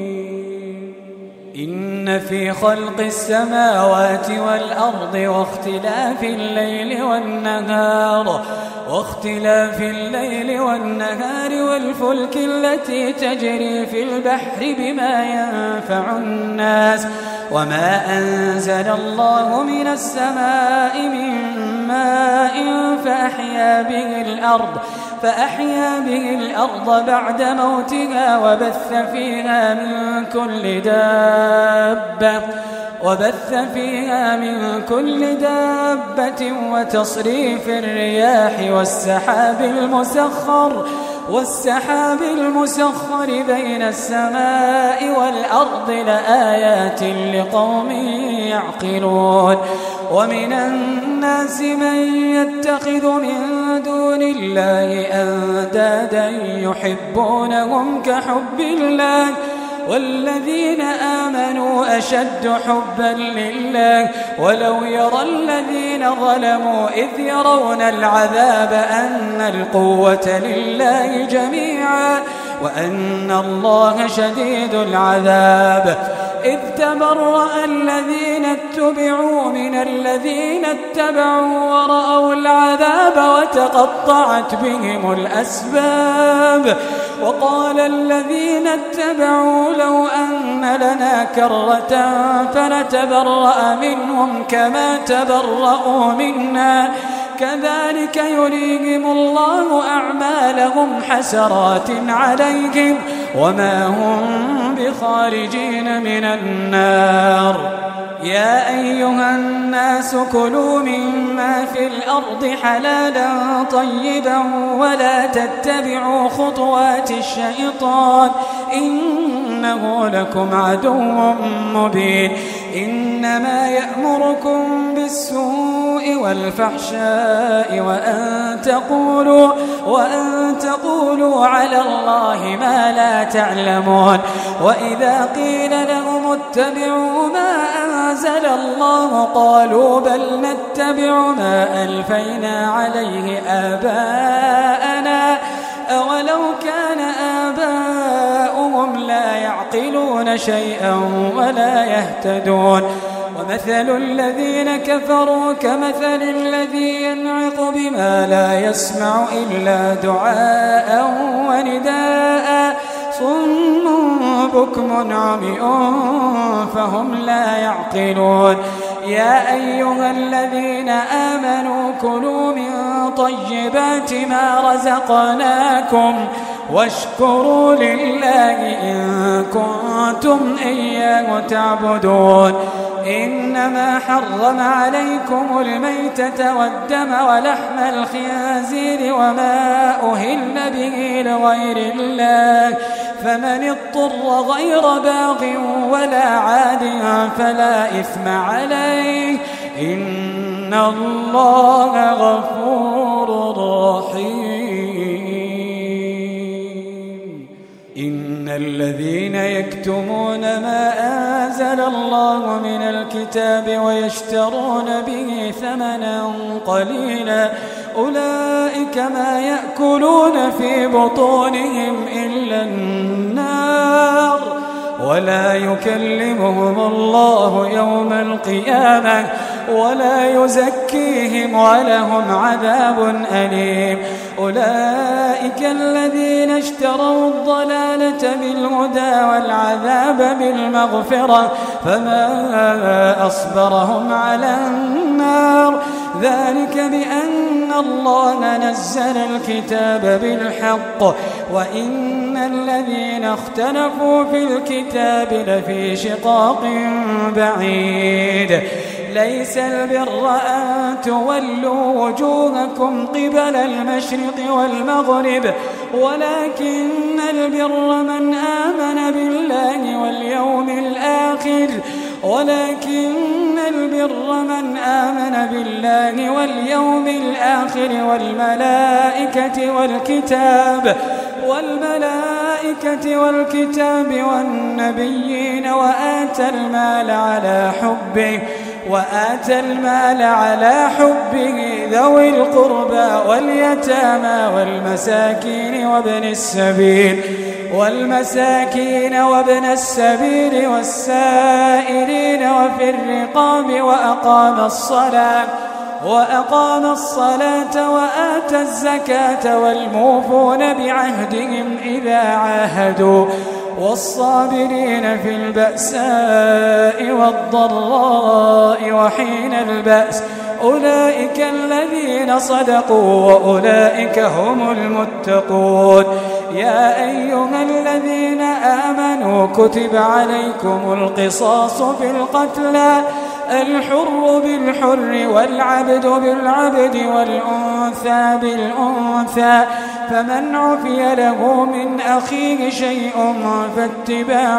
إن في خلق السماوات والأرض واختلاف الليل والنهار واختلاف الليل والنهار والفلك التي تجري في البحر بما ينفع الناس وما أنزل الله من السماء من ماء فأحيا به الأرض فأحيا به الأرض بعد موتها وبث فيها من كل دابة وبث فيها من كل دابة وتصريف الرياح والسحاب المسخر والسحاب المسخر بين السماء والأرض لآيات لقوم يعقلون ومن الناس من يتخذ من دون الله أندادا يحبونهم كحب الله والذين آمنوا أشد حبا لله ولو يرى الذين ظلموا إذ يرون العذاب أن القوة لله جميعا وأن الله شديد العذاب إذ تبرأ الذين اتبعوا من الذين اتبعوا ورأوا العذاب وتقطعت بهم الأسباب وقال الذين اتبعوا لو أن لنا كرة فنتبرأ منهم كما تبرأوا منا كذلك يريهم الله أعمالهم حسرات عليهم وما هم بخارجين من النار يا أيها الناس كلوا مما في الأرض حلالا طيبا ولا تتبعوا خطوات الشيطان إنه لكم عدو مبين إنما يأمركم بالسوء والفحشاء وأن تقولوا, وأن تقولوا على الله ما لا تعلمون وإذا قيل لهم اتبعوا ما أنزل الله قالوا بل نتبع ما ألفينا عليه آباءنا أولو كان آباؤهم لا يعقلون شيئا ولا يهتدون ومثل الذين كفروا كمثل الذي ينعق بما لا يسمع إلا دعاء ونداء صم بكم عمي فهم لا يعقلون يا أيها الذين آمنوا كلوا من طيبات ما رزقناكم واشكروا لله إن كنتم إياه تعبدون إنما حرم عليكم الميتة والدم ولحم الخنزير وما أهل به لغير الله فمن اضطر غير باغ ولا عاد فلا إثم عليه إن الله غفور رحيم إن إن الذين يكتمون ما أنزل الله من الكتاب ويشترون به ثمنا قليلا أولئك ما يأكلون في بطونهم إلا النار ولا يكلمهم الله يوم القيامة ولا يزكيهم ولهم عذاب أليم أولئك الذين اشتروا الضلالة بالهدى والعذاب بالمغفرة فما أصبرهم على النار ذلك بأن الله نزل الكتاب بالحق وإن الذين اختلفوا في الكتاب لفي شقاق بعيد ليس البر أن تولوا وجوهكم قبل المشرق والمغرب ولكن البر من آمن بالله واليوم الآخر ولكن البر من آمن بالله واليوم الآخر والملائكة والكتاب والملائكة والكتاب والنبيين وآتى المال على حبه وآتى المال على حبه ذوي القربى واليتامى والمساكين وابن السبيل والمساكين وابن السبيل والسائلين وفي الرقاب وأقام الصلاة وأقام الصلاة وآتى الزكاة والموفون بعهدهم إذا عاهدوا والصابرين في البأساء والضراء وحين البأس أولئك الذين صدقوا وأولئك هم المتقون يا أيها الذين آمنوا كتب عليكم القصاص في القتلى الحر بالحر والعبد بالعبد والأنثى بالأنثى فمن عفي له من أخيه شيء فاتباع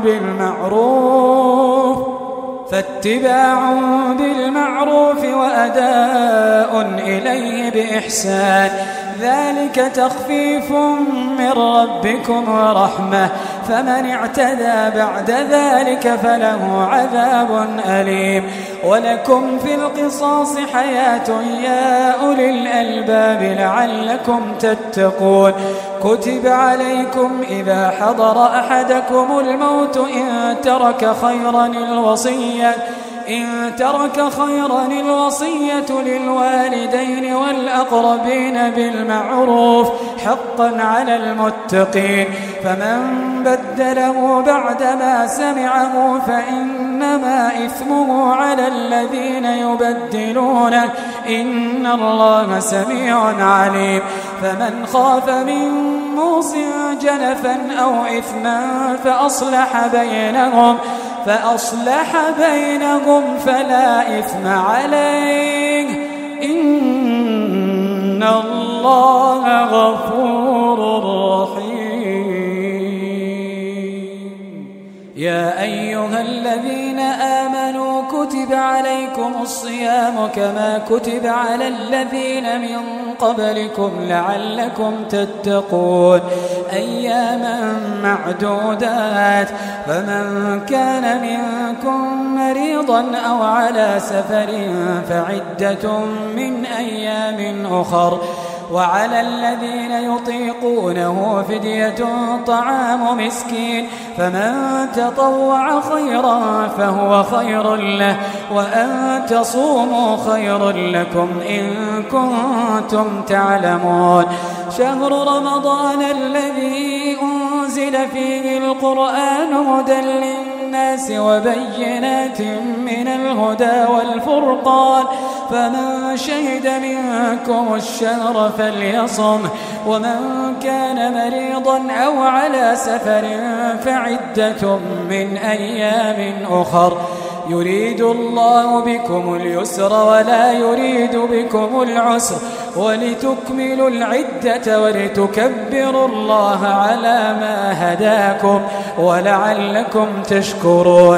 بالمعروف فاتباع بالمعروف وأداء إليه بإحسان ذلك تخفيف من ربكم ورحمة فمن اعتدى بعد ذلك فله عذاب أليم ولكم في القصاص حياة يا أولي الألباب لعلكم تتقون كتب عليكم إذا حضر أحدكم الموت إن ترك خيرا الوصية إن ترك خيرا الوصية للوالدين والأقربين بالمعروف حقا على المتقين فمن بدله بعدما سمعه فإنما إثمه على الذين يبدلونه إن الله سميع عليم فمن خاف من موص جنفا أو إثما فأصلح بينهم فأصلح بينهم فلا إثم عليه إن الله غفور رحيم يا أيها الذين آمنوا كتب عليكم الصيام كما كتب على الذين من قبلكم لعلكم تتقون أياما معدودات فمن كان منكم مريضا أو على سفر فعدة من أيام أخر وعلى الذين يطيقونه فدية طعام مسكين فمن تطوع خيرا فهو خير له وأن تصوموا خير لكم إن كنتم تعلمون شهر رمضان الذي أنزل فيه القرآن هدى للناس وبينات من الهدى والفرقان فمن شهد منكم الشهر فليصم ومن كان مريضا أو على سفر فعدة من أيام أخر يريد الله بكم اليسر ولا يريد بكم العسر ولتكملوا العدة ولتكبروا الله على ما هداكم ولعلكم تشكرون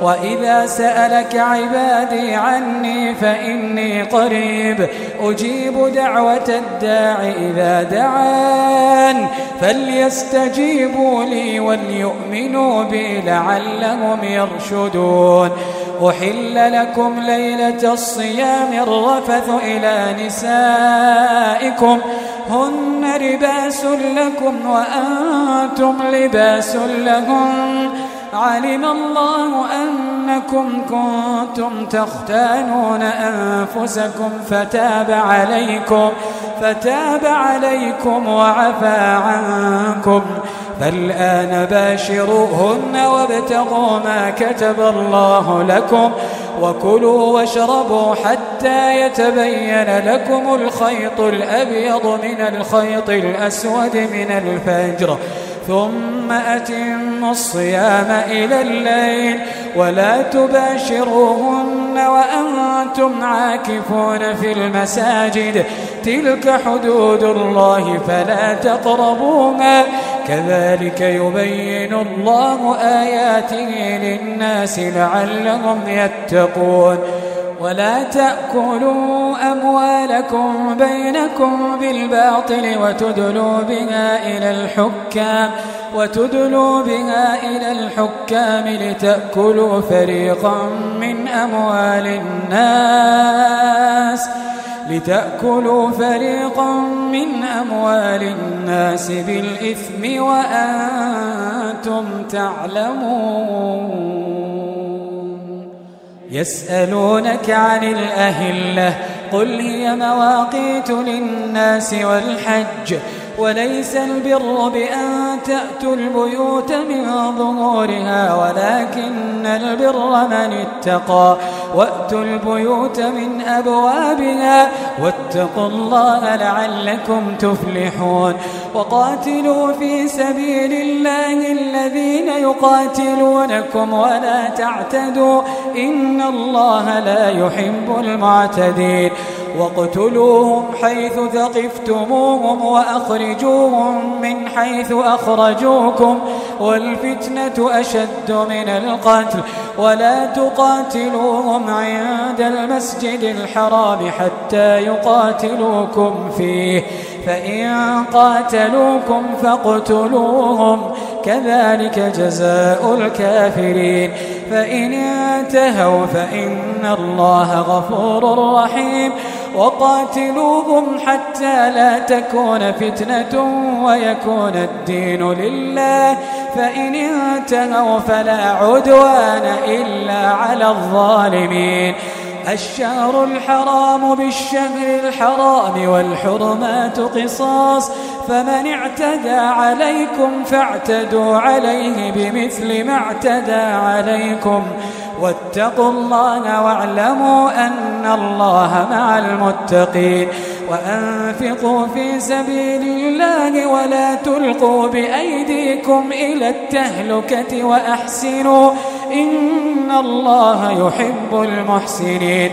وإذا سألك عبادي عني فإني قريب أجيب دعوة الداع إذا دعان فليستجيبوا لي وليؤمنوا بي لعلهم يرشدون. أحل لكم ليلة الصيام الرفث إلى نسائكم هن لباس لكم وأنتم لباس لهم علم الله أنكم كنتم تختانون أنفسكم فتاب عليكم فتاب عليكم وعفى عنكم فالآن باشروهن وابتغوا ما كتب الله لكم وكلوا واشربوا حتى يتبين لكم الخيط الأبيض من الخيط الأسود من الفجر ثم أتموا الصيام إلى الليل ولا تباشروهن وأنتم عاكفون في المساجد تلك حدود الله فلا تقربوها كذلك يبين الله آياته للناس لعلهم يتقون. ولا تأكلوا أموالكم بينكم بالباطل وتدلوا بها إلى الحكام وتدلوا بها إلى الحكام لتأكلوا فريقا من أموال الناس لتأكلوا فريقا من أموال الناس بالإثم وأنتم تعلمون. يسألونك عن الأهلة قل هي مواقيت للناس والحج وليس البر بأن تأتوا البيوت من ظهورها ولكن البر من اتقى وأتوا البيوت من أبوابها واتقوا الله لعلكم تفلحون. وقاتلوا في سبيل الله الذين يقاتلونكم ولا تعتدوا إن الله لا يحب المعتدين. واقتلوهم حيث ثقفتموهم وأخرجوهم من حيث أخرجوكم والفتنة أشد من القتل ولا تقاتلوهم عند المسجد الحرام حتى يقاتلوكم فيه فإن قاتلوكم فاقتلوهم كذلك جزاء الكافرين. فإن انتهوا فإن الله غفور رحيم. وقاتلوهم حتى لا تكون فتنة ويكون الدين لله فإن انتهوا فلا عدوان إلا على الظالمين. الشهر الحرام بالشهر الحرام والحرمات قصاص فمن اعتدى عليكم فاعتدوا عليه بمثل ما اعتدى عليكم واتقوا الله واعلموا أن الله مع المتقين. وأنفقوا في سبيل الله ولا تلقوا بأيديكم إلى التهلكة وأحسنوا إن الله يحب المحسنين.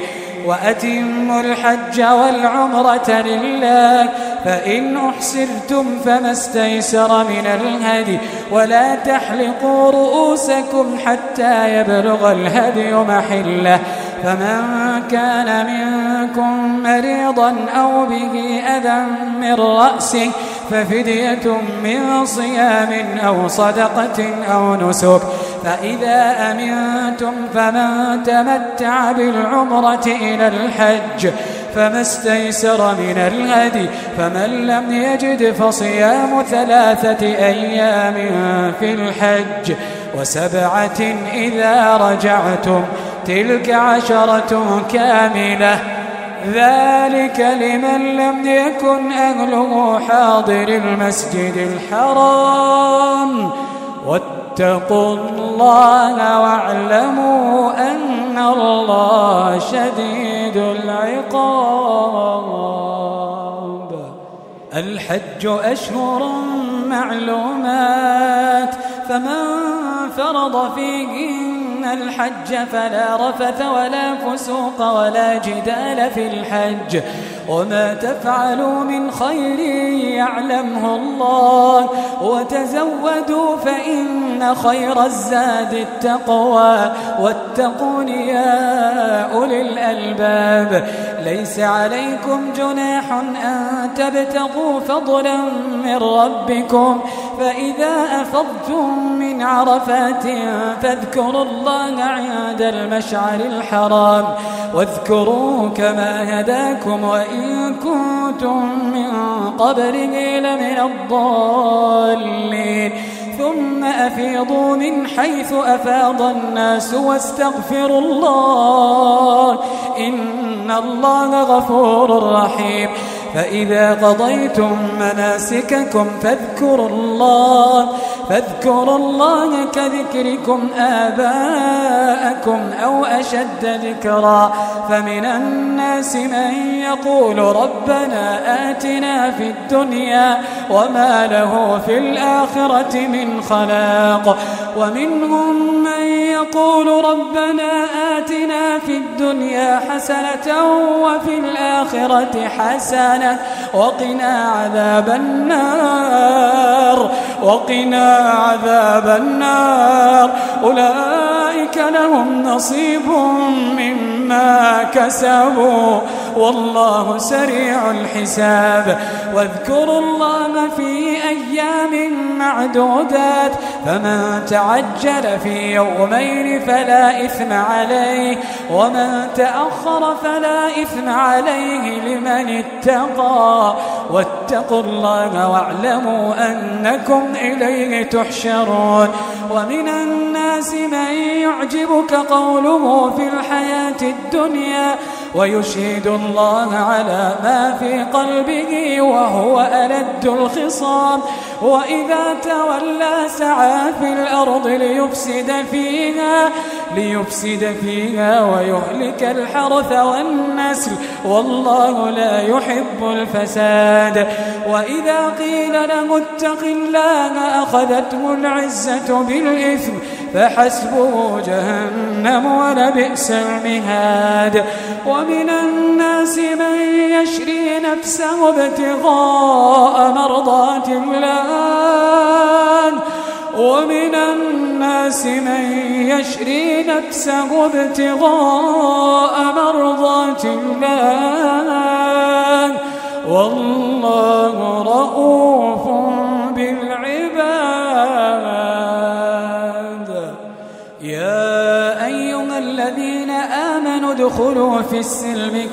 وأتموا الحج والعمرة لله فإن أحسرتم فما استيسر من الهدي ولا تحلقوا رؤوسكم حتى يبلغ الهدي محله فمن كان منكم مريضا أو به أذى من رأسه ففدية من صيام أو صدقة أو نسك فإذا أمنتم فمن تمتع بالعمرة إلى الحج فما استيسر من الهدي فمن لم يجد فصيام ثلاثة أيام في الحج وسبعة إذا رجعتم تلك عشرة كاملة ذلك لمن لم يكن أهله حاضر المسجد الحرام واتقوا الله واعلموا أن الله شديد العقاب. الحج أشهر معلومات فمن فرض فيهن أشهرهن الحج فلا رفث ولا فسوق ولا جدال في الحج وما تفعلوا من خير يعلمه الله وتزودوا فإن خير الزاد التقوى واتقون يا أولي الألباب ليس عليكم جناح أن تبتغوا فضلا من ربكم فإذا أفضتم من عرفات فاذكروا الله عند المشعر الحرام واذكروه كما هداكم وإن كنتم من قبله لمن الضالين ثم أفيضوا من حيث أفاض الناس واستغفروا الله إن الله غفور رحيم فإذا قضيتم مناسككم فاذكروا الله فاذكروا الله كذكركم آباءكم أو أشد ذكرا فمن الناس من يقول ربنا آتنا في الدنيا وما له في الآخرة من خلاق ومنهم من يقول ربنا آتنا في الدنيا حسنة وفي الآخرة حسنة وقنا عذاب النار وقنا عذاب النار أولئك لهم نصيب مما كسبوا والله سريع الحساب واذكروا الله في أيام معدودات فمن تعجل في يومين فلا إثم عليه ومن تأخر فلا إثم عليه لمن اتقى واتقوا الله واعلموا أنكم إليه تحشرون ومن الناس من يعجبك قوله في الحياة الدنيا ويشهد الله على ما في قلبه وهو ألد الخصام وإذا تولى سعى في الأرض ليفسد فيها ليفسد فيها ويهلك الحرث والنسل والله لا يحب الفساد وإذا قيل له اتق الله أخذته العزة بالإثم فحسبه جهنم ولبئس المهاد ومن الناس من يشري نفسه ابتغاء مرضات الله ومن الناس من يشري نفسه ابتغاء مرضات الله والله رؤوف بالعباد يا أيها الذين آمنوا ادخلوا في السلم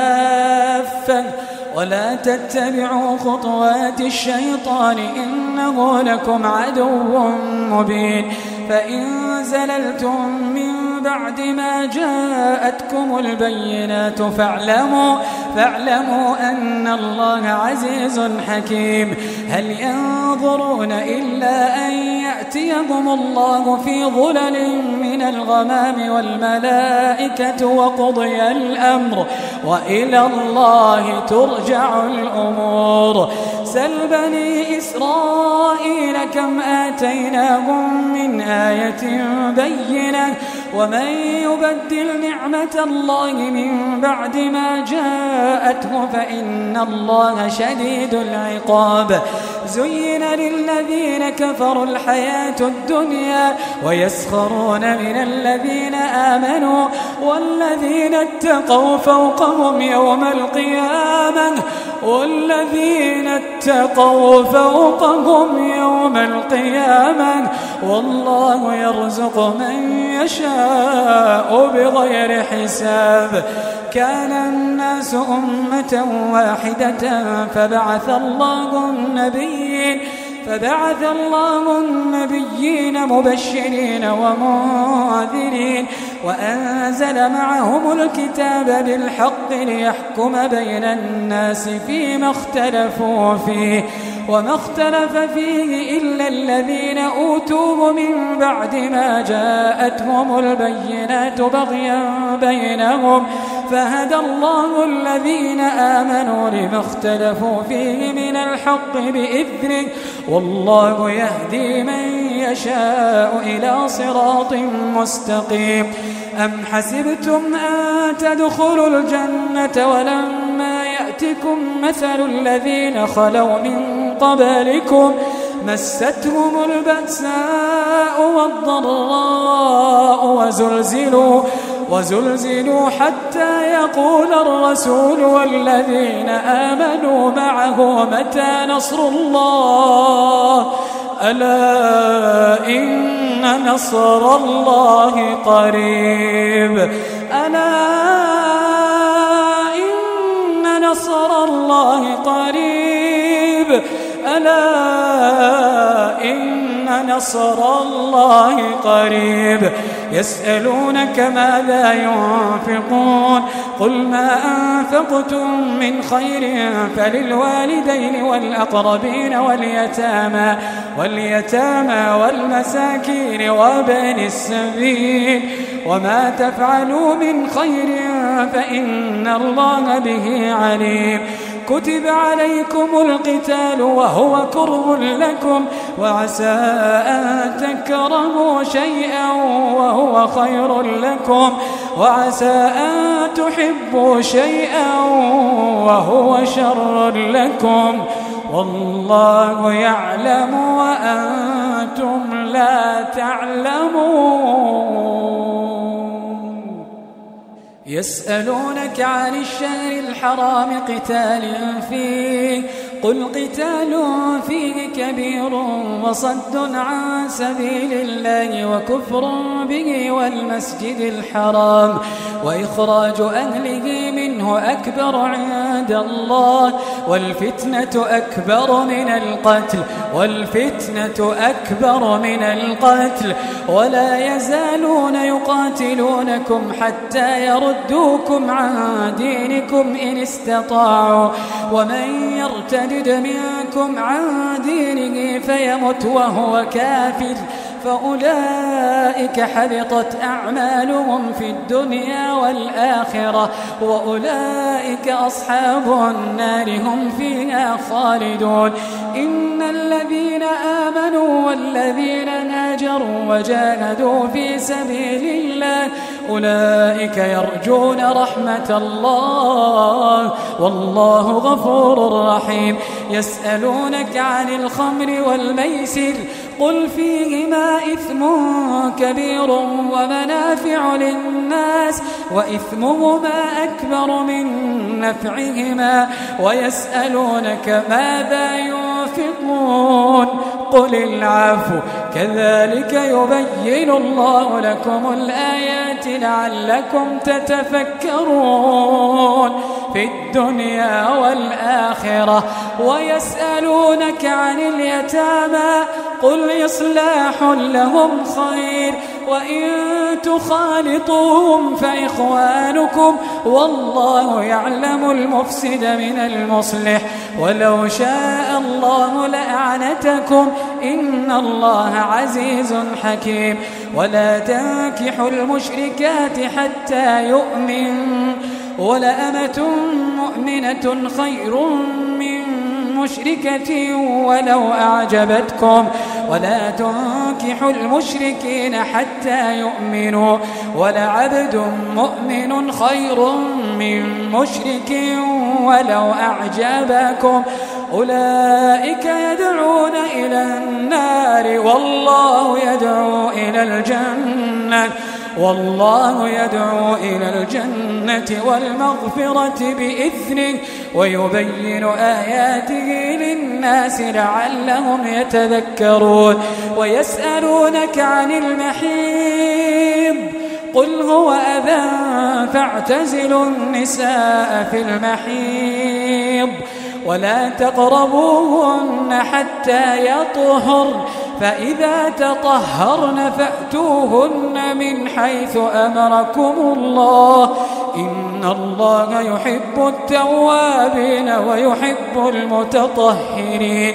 كافة ولا تتبعوا خطوات الشيطان إنه لكم عدو مبين فإن زللتم من بعد ما جاءتكم البينات فاعلموا فاعلموا أن الله عزيز حكيم هل ينظرون إلا أن يأتيهم الله في ظلل من الغمام والملائكة وقضي الأمر وإلى الله ترجع الأمور سل بني إسرائيل كم آتيناهم من آية بينة ومن يبدل نعمة الله من بعد ما جاءته فإن الله شديد العقاب زين للذين كفروا الحياة الدنيا ويسخرون من الذين آمنوا والذين اتقوا فوقهم يوم القيامة والذين اتقوا فوقهم يوم القيامة والله يرزق من يشاء بغير حساب كان الناس أمة واحدة فبعث الله النبيين فبعث الله النبيين مبشرين ومنذرين وأنزل معهم الكتاب بالحق ليحكم بين الناس فيما اختلفوا فيه وما اختلف فيه إلا الذين أوتوه من بعد ما جاءتهم البينات بغيا بينهم فهدى الله الذين آمنوا لما اختلفوا فيه من الحق بإذنه والله يهدي من يشاء إلى صراط مستقيم. أم حسبتم أن تدخلوا الجنة ولما يأتكم مثل الذين خلوا من قبلكم مستهم البأساء والضراء وزلزلوا وزلزلوا حتى يقول الرسول والذين آمنوا معه متى نصر الله ألا إن نصر الله قريب ألا إن نصر الله قريب ألا إن نصر الله قريب. يسألونك ماذا ينفقون قل ما أنفقتم من خير فللوالدين والأقربين واليتامى واليتامى والمساكين وابن السبيل وما تفعلوا من خير فإن الله به عليم. كتب عليكم القتال وهو كره لكم وعسى أن تكرهوا شيئا وهو خير لكم وعسى أن تحبوا شيئا وهو شر لكم والله يعلم وأنتم لا تعلمون. يسألونك عن الشهر الحرام قتال فيه قل قتال فيه كبير وصد عن سبيل الله وكفر به والمسجد الحرام وإخراج أهله منه أكبر عند الله والفتنة أكبر من القتل والفتنة أكبر من القتل ولا يزالون يقاتلونكم حتى يردوكم عن دينكم إن استطاعوا ومن يرتد منكم عن دينه فيمت وهو كافر فأولئك حبطت أعمالهم في الدنيا والآخرة وأولئك أصحاب النار هم فيها خالدون. إن الذين آمنوا والذين هاجروا وجاهدوا في سبيل الله أولئك يرجون رحمة الله والله غفور رحيم. يسألونك عن الخمر والميسر قل فيهما إثم كبير ومنافع للناس وإثمهما أكبر من نفعهما ويسألونك ماذا ينفقون قل العفو كذلك يبين الله لكم الآيات لعلكم تتفكرون في الدنيا والآخرة. ويسألونك عن اليتامى قل إصلاح لهم خير وإن تخالطوهم فإخوانكم والله يعلم المفسد من المصلح ولو شاء الله لأعنتكم إن الله عزيز حكيم. ولا تنكحوا المشركات حتى يؤمن ولأمة مؤمنة خير من مشركة ولو أعجبتكم ولا تنكحوا المشركين حتى يؤمنوا ولعبد مؤمن خير من مشرك ولو أعجبكم أولئك يدعون إلى النار والله يدعو إلى الجنة والله يدعو إلى الجنة والمغفرة بإذنه ويبين آياته للناس لعلهم يتذكرون. ويسألونك عن المحيض قل هو أذى فاعتزلوا النساء في المحيض ولا تقربوهن حتى يطهرن فإذا تطهرن فأتوهن من حيث أمركم الله إن الله يحب التوابين ويحب المتطهرين.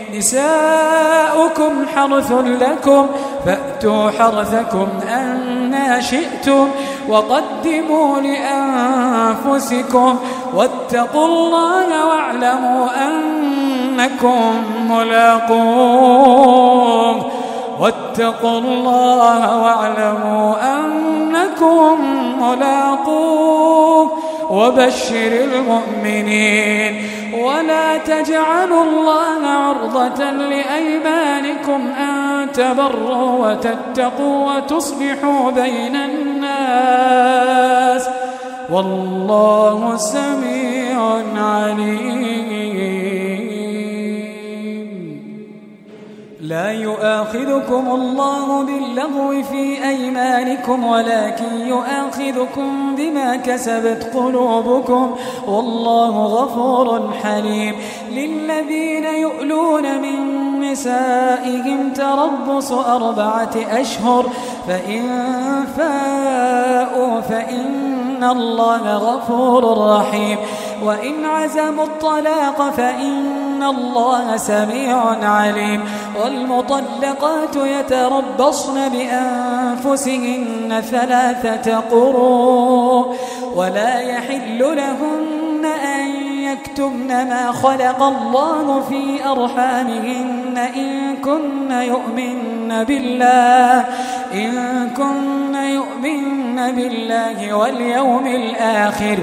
نساؤكم حرث لكم فأتوا حرثكم أنى شئتم وقدموا لأنفسكم واتقوا الله واعلموا أنكم ملاقوه واتقوا الله واعلموا أنكم ملاقوه وبشر المؤمنين. ولا تجعلوا الله عرضة لأيمانكم أن تبروا وتتقوا وتصلحوا بين الناس والله سميع عليم. لا يؤاخذكم الله باللغو في أيمانكم ولكن يؤاخذكم بما كسبت قلوبكم والله غفور حليم. للذين يؤلون من نسائهم تربص أربعة أشهر فإن فاءوا فإن الله غفور رحيم. وإن عزموا الطلاق فإن الله سميع عليم. والمطلقات يتربصن بأنفسهن ثلاثة قروء ولا يحل لهن أن يكتمن ما خلق الله في أرحامهن إن كن يؤمن بالله إن كن يؤمن بالله واليوم الآخر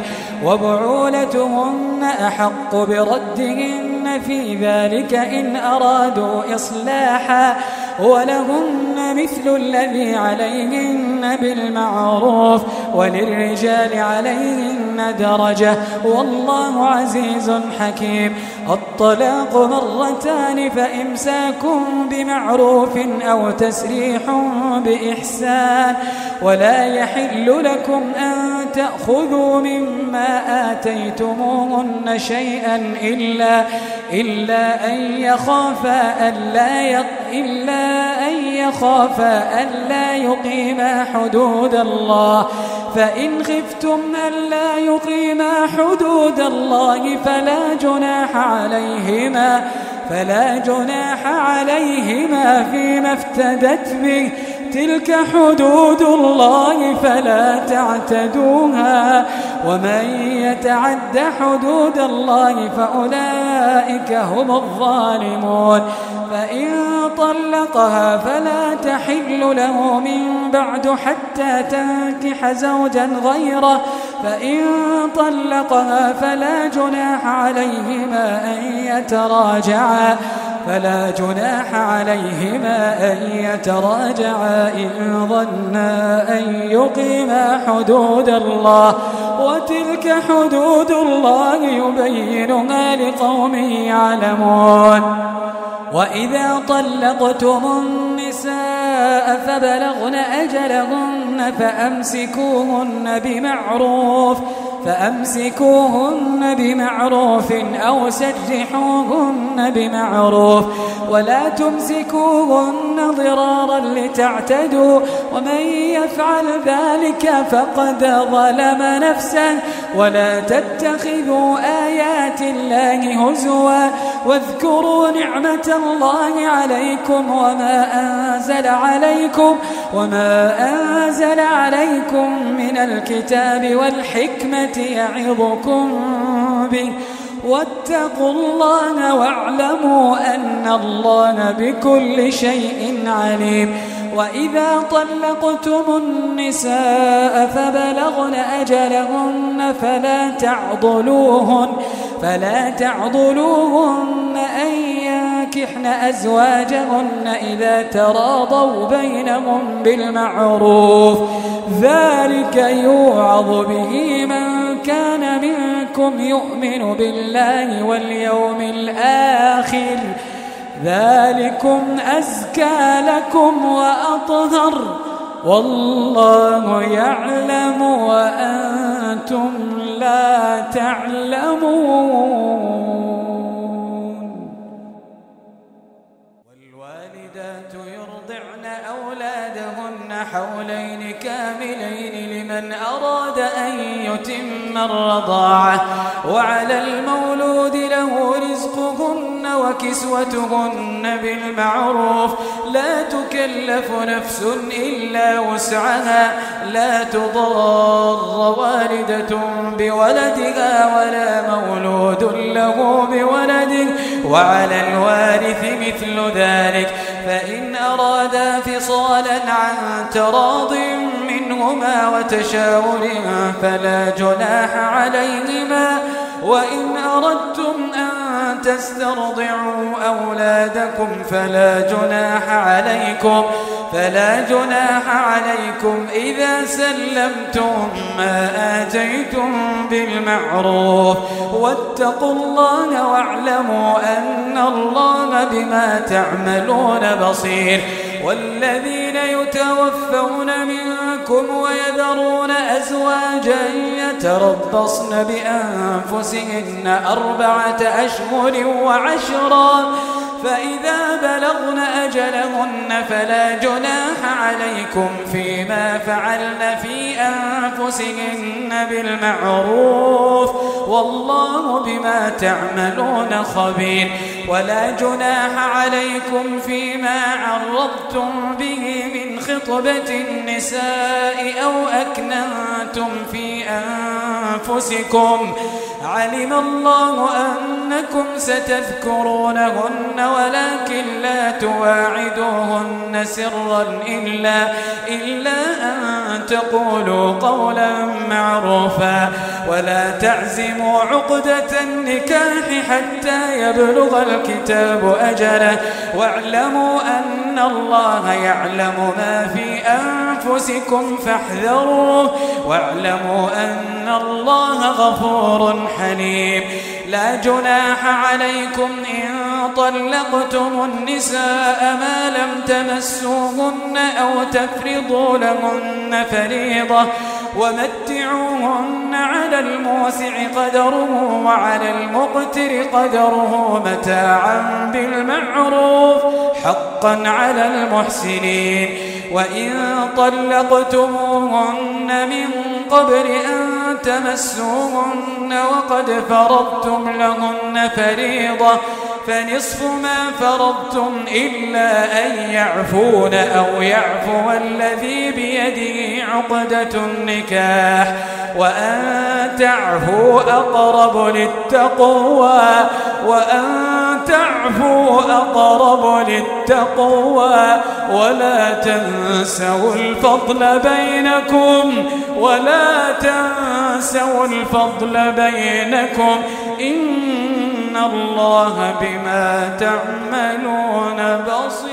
وبعولتهن أحق بردهن في ذلك إن أرادوا إصلاحا ولهن مثل الذي عليهن بالمعروف وللرجال عليهن درجة والله عزيز حكيم. الطلاق مرتان فإمساك بمعروف أو تسريح بإحسان ولا يحل لكم أن تأخذوا مما آتيتموهن شيئا إلا إلا أن يخافا ألا يق إلا أن يخافا ألا يقيما حدود الله فإن خفتم ألا يقيما حدود الله فلا جناح عليهما فلا جناح عليهما فيما افتدت به تلك حدود الله فلا تعتدوها ومن يتعد حدود الله فأولئك هم الظالمون. فإن طلقها فلا تحل له من بعد حتى تنكح زوجا غيره فإن طلقها فلا جناح عليهما أن يتراجعا فلا جناح عليهما أن يتراجعا إن ظنا أن يقيما حدود الله وتلك حدود الله يبينها لقوم يعلمون. وإذا طلقتم النساء فبلغن أجلهن فأمسكوهن بمعروف فأمسكوهن بمعروف أو سرحوهن بمعروف ولا تمسكوهن ضرارا لتعتدوا ومن يفعل ذلك فقد ظلم نفسه. ولا تتخذوا آيات الله هزوا واذكروا نعمة الله عليكم وما أنزل عليكم وما أنزل عليكم من الكتاب والحكمة يعظكم به واتقوا الله واعلموا أن الله بكل شيء عليم. وإذا طلقتم النساء فبلغن أجلهن فلا تعضلوهن فلا تعضلوهن أن ينكحن أزواجهن إذا تراضوا بينهم بالمعروف ذلك يوعظ به من كان منكم يؤمن بالله واليوم الآخر ذلكم أزكى لكم وأطهر والله يعلم وأنتم لا تعلمون. والوالدات يرضعن أولادهن حولين كاملين لمن أراد أن يتم الرضاعة وعلى المولود له رزقهن وكسوتهن بالمعروف لا تكلف نفس إلا وسعها لا تضار والدة بولدها ولا مولود له بولده وعلى الوارث مثل ذلك فإن أرادا فصالا عن تراض منهما وتشاور فلا جناح عليهما. وإن أردتم أن تسترضعوا أولادكم فلا جناح عليكم فلا جناح عليكم إذا سلمتم ما آتيتم بالمعروف. واتقوا الله واعلموا أن الله بما تعملون بصير. والذين يتوفون منكم ويذرون أزواجا يتربصن بأنفسهن أربعة أشهر وعشرا فإذا بلغن أجلهن فلا جناح عليكم فيما فعلن في أنفسهن بالمعروف والله بما تعملون خبير. ولا جناح عليكم فيما عرضتم به من خطبة النساء أو أكننتم في أنفسكم علم الله أنكم ستذكرونهن ولكن لا تواعدوهن سرا إلا, إلا أن تقولوا قولا معروفا. ولا تعزموا عقدة النكاح حتى يبلغ الكتاب أجله واعلموا أن الله يعلم ما في أنفسكم فاحذروه واعلموا أن الله غفور حليم. لا جناح عليكم إن طلقتم النساء ما لم تمسوهن أو تفرضوا لهن فريضة ومتعوهن على الموسع قدره وعلى المقتر قدره متاعا بالمعروف حقا على المحسنين. وإن طلقتموهن من قبل أن تمسوهن وقد فرضتم لهن فريضة فنصف ما فرضتم إلا أن يعفون أو يعفو الذي بيده عقدة النكاح وأن تعفوا أقرب للتقوى وأن تعفوا أقرب للتقوى. ولا تنسوا الفضل بينكم ولا تنسوا الفضل بينكم إن الله بما تعملون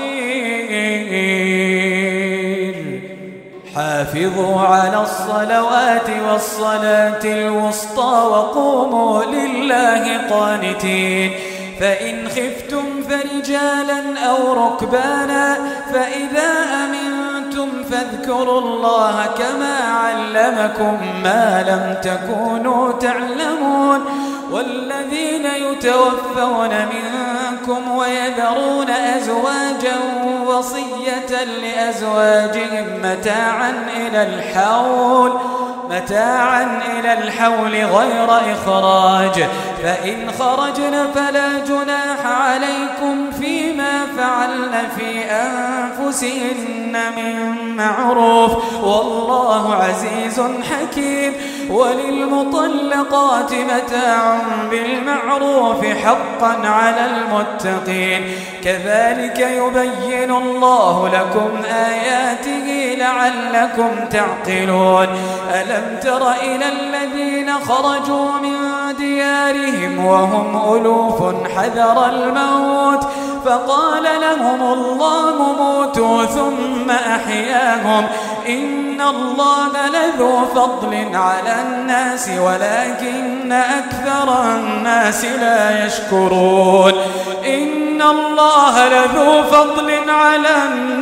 بصير. حافظوا على الصلوات والصلاة الوسطى وقوموا لله قانتين. فإن خفتم فرجالا أو ركبانا فإذا أمنتم فاذكروا الله كما علمكم ما لم تكونوا تعلمون. والذين يتوفون منكم ويذرون أزواجا وصية لأزواجهم متاعا إلى الحول متاعا إلى الحول غير إخراج فإن خرجن فلا جناح عليكم فيما فعلن في أنفسهن من معروف والله عزيز حكيم. وللمطلقات متاع بالمعروف حقا على المتقين. كذلك يبين الله لكم آياته لعلكم تعقلون. ألم تر إلى الذين خرجوا من ديارهم وهم ألوف حذر الموت فقال لهم الله موتوا ثم أحياهم إن الله لذو فضل على الناس ولكن أكثر الناس لا يشكرون. إن الله لذو فضل على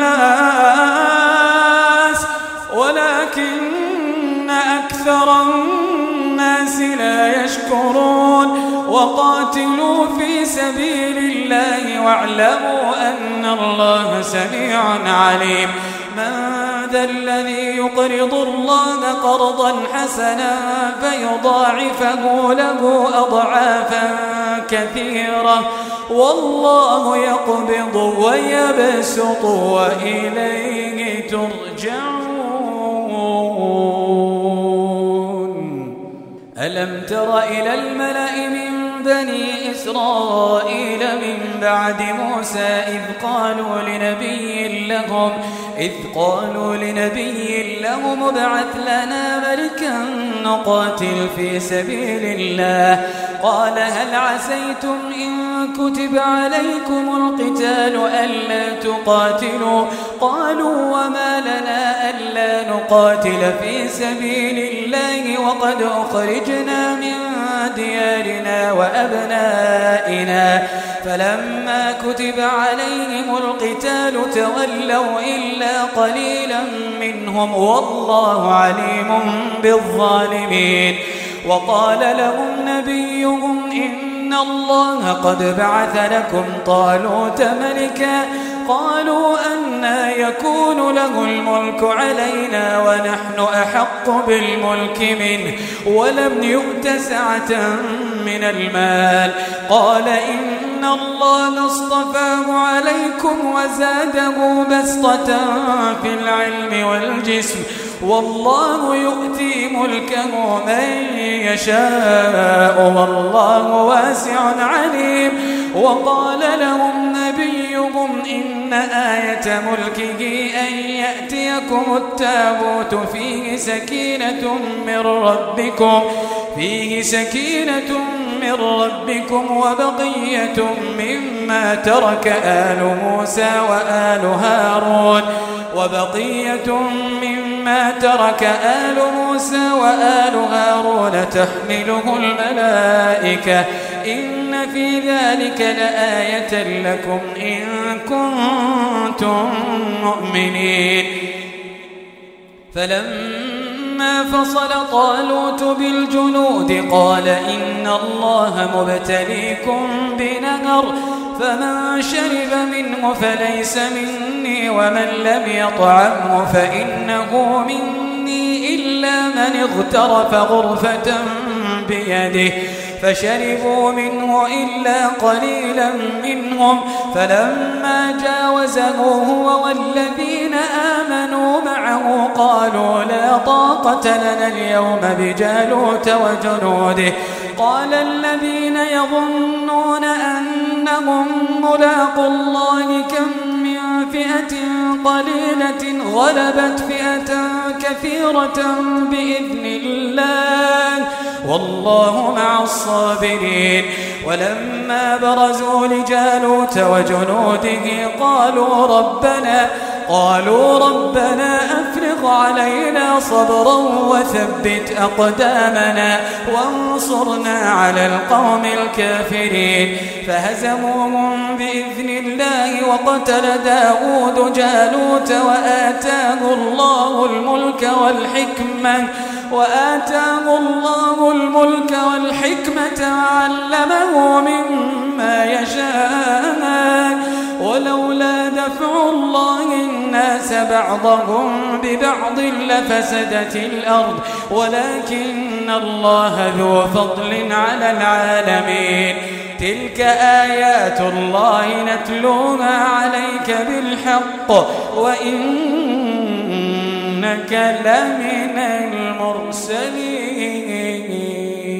الناس ولكن أكثر الناس لا يشكرون. وقاتلوا في سبيل الله واعلموا أن الله سميع عليم. من ذا الذي يقرض الله قرضا حسنا فيضاعفه له أضعافا كثيرة والله يقبض ويبسط وإليه ترجعون. ألم تر إلى الملأ من بني إسرائيل من بعد موسى إذ قالوا لنبي لهم إذ قالوا لنبي لهم ابعث لنا ملكا نقاتل في سبيل الله قال هل عسيتم إن كتب عليكم القتال ألا تقاتلوا قالوا وما لنا ألا نقاتل في سبيل الله وقد أخرجنا من ديارنا وأبنائنا فلما كتب عليهم القتال تولوا إلا قليلا منهم والله عليم بالظالمين وقال لهم نبيهم إن الله قد بعث لكم طالوت ملكا قالوا أنى يكون له الملك علينا ونحن أحق بالملك منه ولم يؤت سعة من المال قال إن الله اصطفاه عليكم وزاده بسطة في العلم والجسم والله يؤتي ملكه من يشاء والله واسع عليم وقال لهم نبيهم إن آية ملكه أن يأتيكم التابوت فيه سكينة من ربكم فيه سكينة من ربكم وبقية مما ترك آل موسى وآل هارون وبقية مما ترك آل موسى وآل هارون تحمله الملائكة إن في ذلك لآية لكم إن كنتم مؤمنين فلما فصل طالوت بالجنود قال إن الله مبتليكم بنهر فمن شرب منه فليس مني ومن لم يطعمه فإنه مني إلا من اغترف غرفة بيده فشربوا منه إلا قليلا منهم فلما جاوزه هو والذين آمنوا معه قالوا لا طاقة لنا اليوم بجالوت وجنوده قال الذين يظنون أنهم ملاقوا الله كم من فئة قليلة غلبت فئة كثيرة بإذن الله والله مع الصابرين ولما برزوا لجالوت وجنوده قالوا ربنا قالوا ربنا أفرغ علينا صبرا وثبت أقدامنا وانصرنا على القوم الكافرين فهزموهم بإذن الله وقتل داود جالوت وآتاه الله الملك والحكمة وآتاه الله الملك والحكمة وعلمه مما يشاء ولولا دفع الله الناس بعضهم ببعض لفسدت الأرض ولكن الله ذو فضل على العالمين تلك آيات الله نتلوها عليك بالحق وإنك لمن المرسلين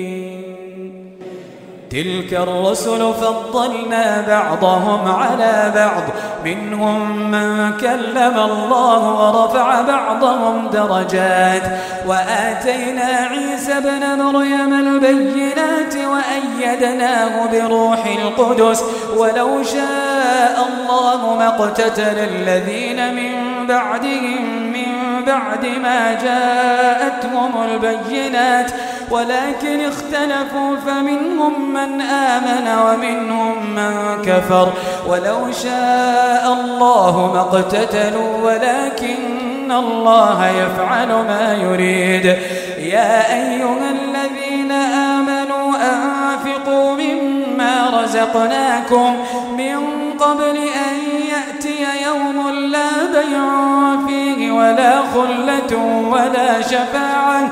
تلك الرسل فضلنا بعضهم على بعض منهم من كلم الله ورفع بعضهم درجات وآتينا عيسى ابن مريم البينات وأيدناه بروح القدس ولو شاء الله ما اقتتل الذين من بعدهم من بعد ما جاءتهم البينات ولكن اختلفوا فمنهم من آمن ومنهم من كفر ولو شاء الله ما اقتتلوا ولكن الله يفعل ما يريد يا أيها الذين آمنوا أنفقوا مما رزقناكم من قبل أن يأتي يوم لا بيع فيه ولا خلة ولا شفاعة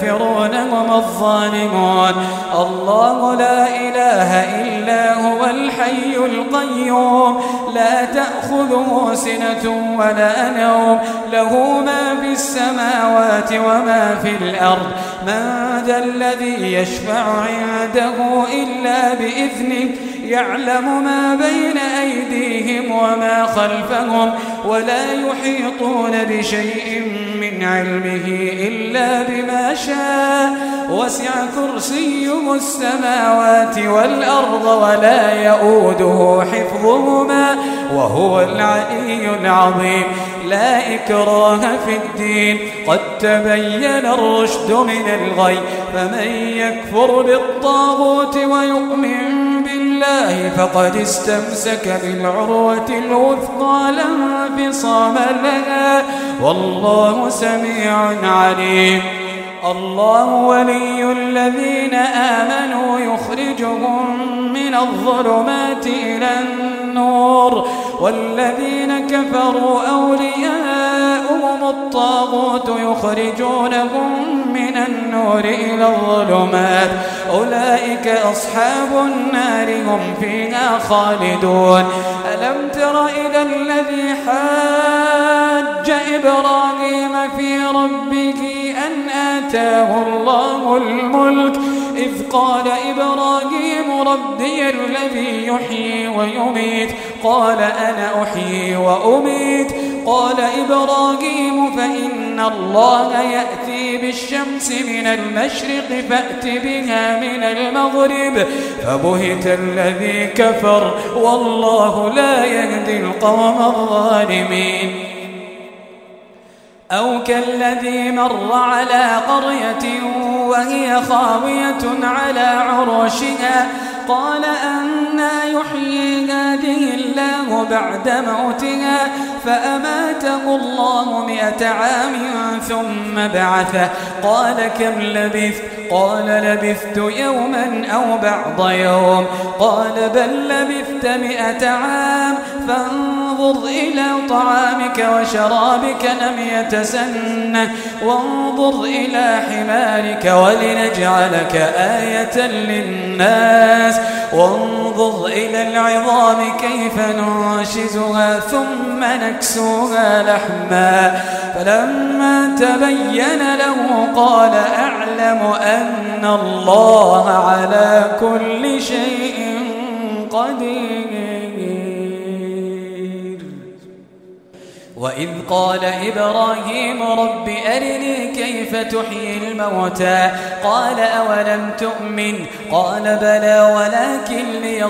والكافرون هم الظالمون الله لا إله إلا هو الحي الحي القيوم لا تأخذه سنة ولا نوم له ما في السماوات وما في الأرض من ذا الذي يشفع عنده إلا بإذنه يعلم ما بين أيديهم وما خلفهم ولا يحيطون بشيء من علمه إلا بما شاء وسع كرسيه السماوات والأرض ولا يؤوده حفظهما وهو العلي العظيم لا إكراه في الدين قد تبين الرشد من الغي فمن يكفر بالطاغوت ويؤمن بالله فقد استمسك بالعروة الوثقى لا انفصام لها والله سميع عليم الله ولي الذين آمنوا يخرجهم من الظلمات إلى النور والذين كفروا أولياؤهم الطاغوت يخرجونهم من النور إلى الظلمات أولئك أصحاب النار هم فيها خالدون ألم تر إلى الذي حاج إبراهيم في ربه أن آتاه الله الملك إذ قال إبراهيم ربي الذي يحيي ويميت قال أنا أحيي وأميت قال إبراهيم فإن الله يأتي بالشمس من المشرق فأت بها من المغرب فبهت الذي كفر والله لا يهدي القوم الظالمين أو كالذي مر على قرية وهي خاوية على عروشها قال أنى يحيي هذه الله بعد موتها فأماته الله مئة عام ثم بعثه قال كم لبثت قال لبثت يوما أو بعض يوم قال بل لبثت مئة عام فانظر إلى طعامك وشرابك لم يتسنه وانظر إلى حمارك ولنجعلك آية للناس وانظر إلى العظام كيف ننشزها ثم نكسوها لحما فلما تبين له قال أعلم أن الله على كل شيء قدير وإذ قال إبراهيم رب أرني كيف تحيي الموتى قال أولم تؤمن قال بلى ولكن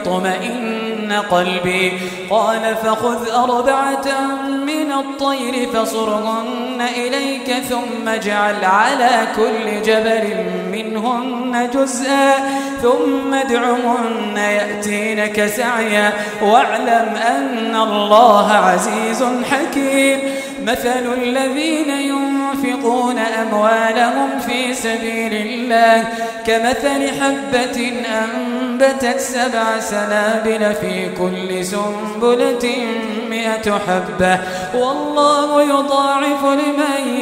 ليطمئن قلبي قال فخذ أربعة من الطير فصرهن إليك ثم اجعل على كل جبل منهن جزءا ثم ادعهن يأتينك سعيا واعلم أن الله عزيز حكيم مثل الذين ينفقون أموالهم في سبيل الله كمثل حبة أنبتت سبع سنابل في كل سنبلة مئة حبة والله يضاعف لمن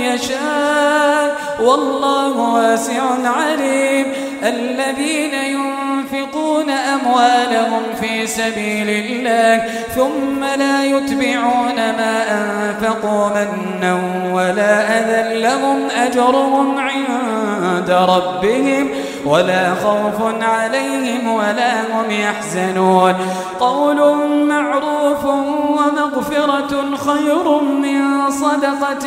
يشاء والله واسع عليم الذين ينفقون أموالهم في سبيل الله ثم لا يتبعون ما أنفقوا منا ولا أذى لهم أجرهم عند ربهم ولا خوف عليهم ولا هم يحزنون قول معروف ومغفرة خير من صدقة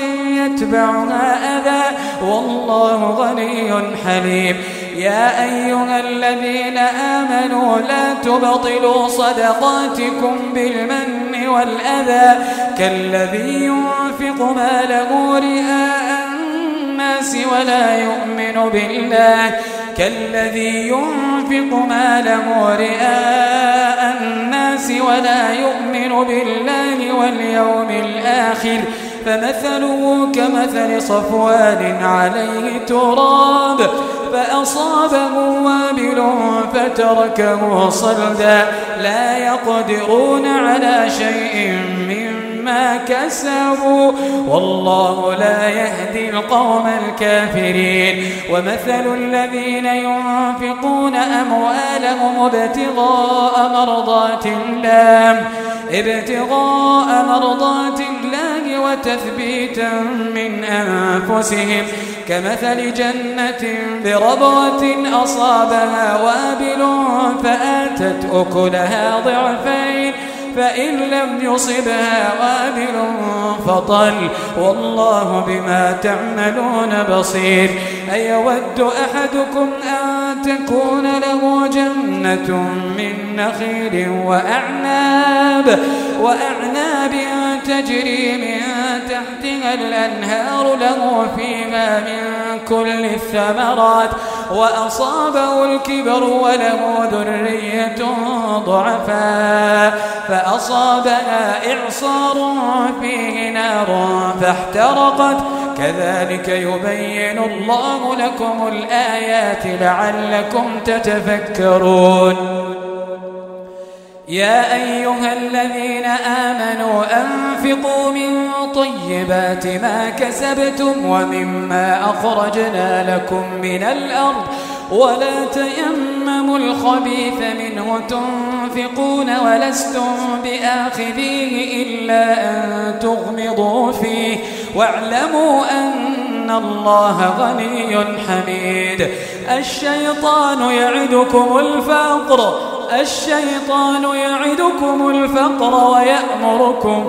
يتبعها أذى والله غني حليم يا أيها الذين آمنوا لا تبطلوا صدقاتكم بالمن والأذى كالذي ينفق ماله رئاء الناس ولا يؤمن بالله كالذي ينفق ماله رئاء الناس ولا يؤمن بالله واليوم الآخر فمثله كمثل صفوان عليه تراب فأصابه وابل فتركه صلدا لا يقدرون على شيء مما مما كسبوا والله لا يهدي القوم الكافرين. ومثل الذين ينفقون أموالهم ابتغاء مرضات الله ابتغاء مرضات الله وتثبيتا من أنفسهم كمثل جنة بربوة أصابها وابل فآتت أكلها ضعفين فإن لم يصبها وابل فطل والله بما تعملون بصير. أيود أحدكم أن تكون له جنة من نخيل وأعناب وأعناب تجري من تحتها الأنهار له فيها من كل الثمرات وأصابه الكبر وله ذرية ضعفاء فأصابها إعصار فيه نار فاحترقت كذلك يبين الله لكم الآيات لعلكم تتفكرون. يا أيها الذين آمنوا أنفقوا من طيبات ما كسبتم ومما أخرجنا لكم من الأرض ولا تيمموا الخبيث منه تنفقون ولستم بآخذيه إلا أن تغمضوا فيه واعلموا أن الله غني حميد. الشيطان يعدكم الفقر الشيطان يعدكم الفقر ويأمركم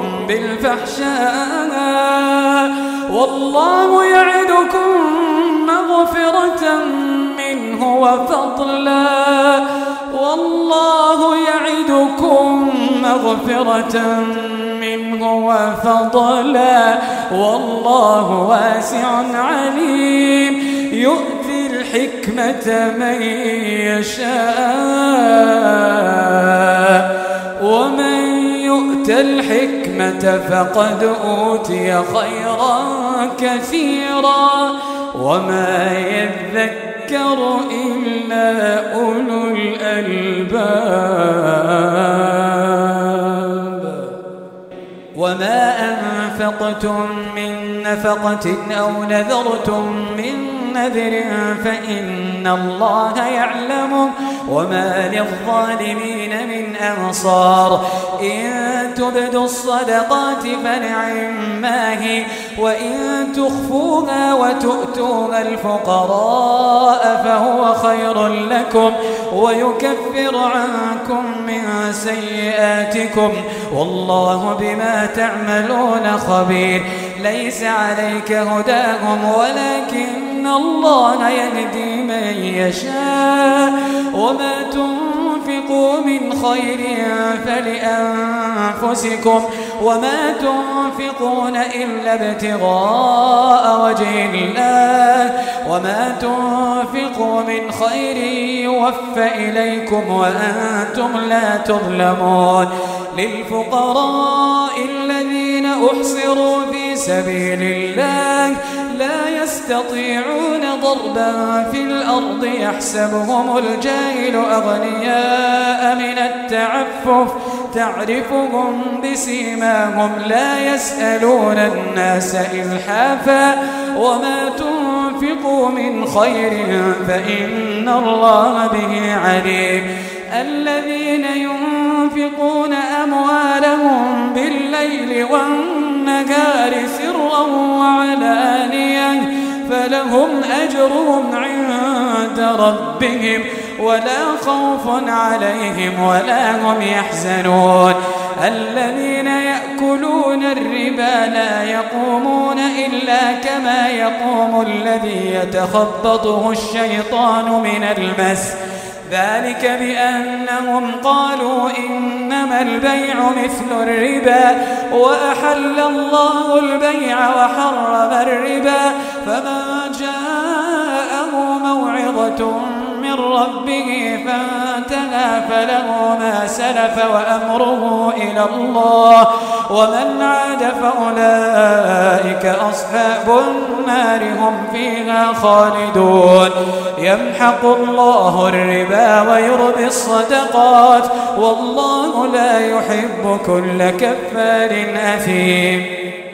بالفحشاء والله يعدكم مغفرة منه وفضلا والله يعدكم مغفرة منه وفضلا والله واسع عليم يؤتي الحكمة من يشاء ومن يؤت الحكمة فقد أوتي خيرا كثيرا وما يذكر إلا أولو الألباب. وما أنفقتم من نفقة أو نذرتم من نذر فإن الله يعلمه وما للظالمين من أنصار. إن تبدوا الصدقات فنعما هي وإن تخفوها وتؤتوها الفقراء فهو خير لكم ويكفر عنكم من سيئاتكم والله بما تعملون خبير. ليس عليك هداهم ولكن الله يهدي من يشاء وما تنفقوا من خير فلأنفسكم وما تنفقون إلا ابتغاء وجه الله وما تنفقوا من خير يوفى إليكم وأنتم لا تظلمون. للفقراء الذين أحصروا في سبيل الله لا يستطيعون ضربا في الأرض يحسبهم الجاهل أغنياء من التعفف تعرفهم بسيماهم لا يسألون الناس إلحافا وما تنفقوا من خير فإن الله به عليم. الذين ينفقون أموالهم بالليل والنهار سرا وعلانية فلهم أجرهم عند ربهم ولا خوف عليهم ولا هم يحزنون. الذين يأكلون الربا لا يقومون إلا كما يقوم الذي يتخبطه الشيطان من المس ذلك بأنهم قالوا إنما البيع مثل الربا وأحل الله البيع وحرم الربا فمن جاءه موعظة من ربه فانتهى فله ما سلف وأمره إلى الله ومن عاد فأولئك أصحاب النار هم فيها خالدون. يمحق الله الربا ويربي الصدقات والله لا يحب كل كفار أثيم.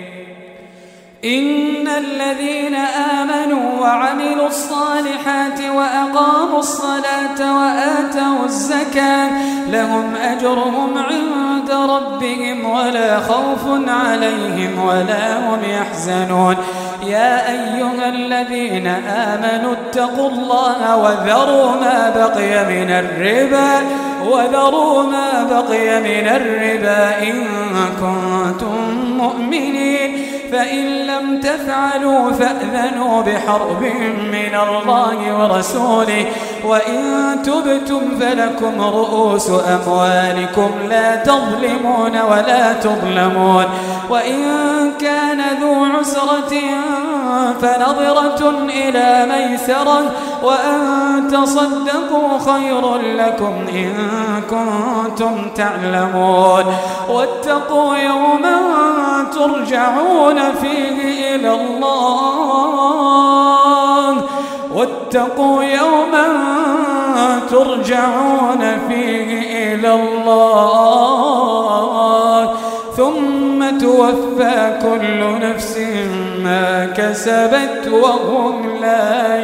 إن الذين آمنوا وعملوا الصالحات وأقاموا الصلاة وآتوا الزكاة لهم أجرهم عند ربهم ولا خوف عليهم ولا هم يحزنون. يا أيها الذين آمنوا اتقوا الله وذروا ما بقي من الربا وذروا ما بقي من الربا إن كنتم مؤمنين فإن لم تفعلوا فأذنوا بحرب من الله ورسوله وإن تبتم فلكم رؤوس أموالكم لا تظلمون ولا تظلمون. وإن كان ذو عسرة فنظرة إلى ميسرة وأن تصدقوا خير لكم إن كنتم تعلمون. واتقوا يوما ترجعون فيه إلى الله واتقوا يوما ترجعون فيه إلى الله ثم توفى كل نفس ما كسبت وهم لا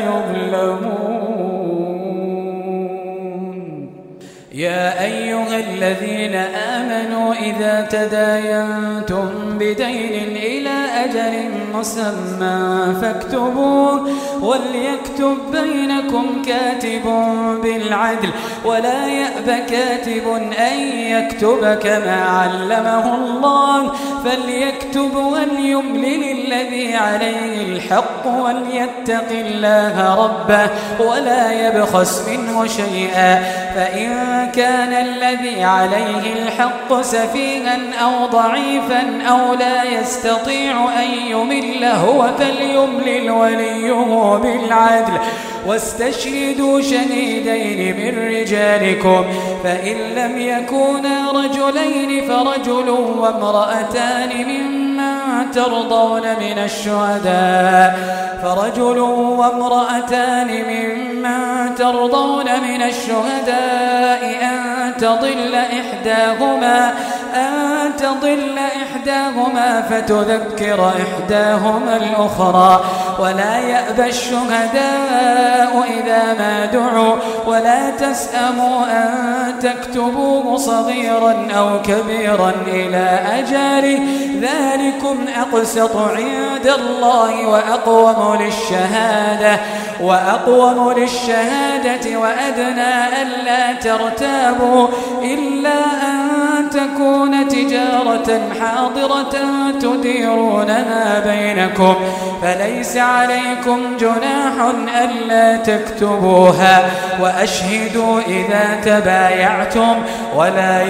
يظلمون. يا أيها الذين آمنوا إذا تداينتم بدين إلى أجل مسمى فاكتبوه وليكتب بينكم كاتب بالعدل ولا يأب كاتب أن يكتب كما علمه الله فليكتب وليملل الذي عليه الحق وليتق الله ربه ولا يبخس منه شيئا فإن كان الذي عليه الحق سفيها أو ضعيفا أو لا يستطيع أن يمل هو فليملل وليه بالعدل واستشهدوا شهيدين من رجالكم فإن لم يكونا رجلين فرجل وامرأتان ممن ترضون من الشهداء فرجل وامرأتان ممن ترضون من الشهداء أن تضل إحداهما أن تضل إحداهما فتذكر إحداهما الأخرى ولا يأبى الشهداء إذا ما دعوا ولا تسأموا أن تكتبوه صغيرا أو كبيرا إلى أجله ذلكم أقسط عند الله وأقوم للشهادة وأقوم للشهادة وأدنى ألا ترتابوا إلا أن تكون تجارة حاضرة تديرونها بينكم فليس عليكم جناح ألا تكتبوها وأشهدوا إذا تبايعتم ولا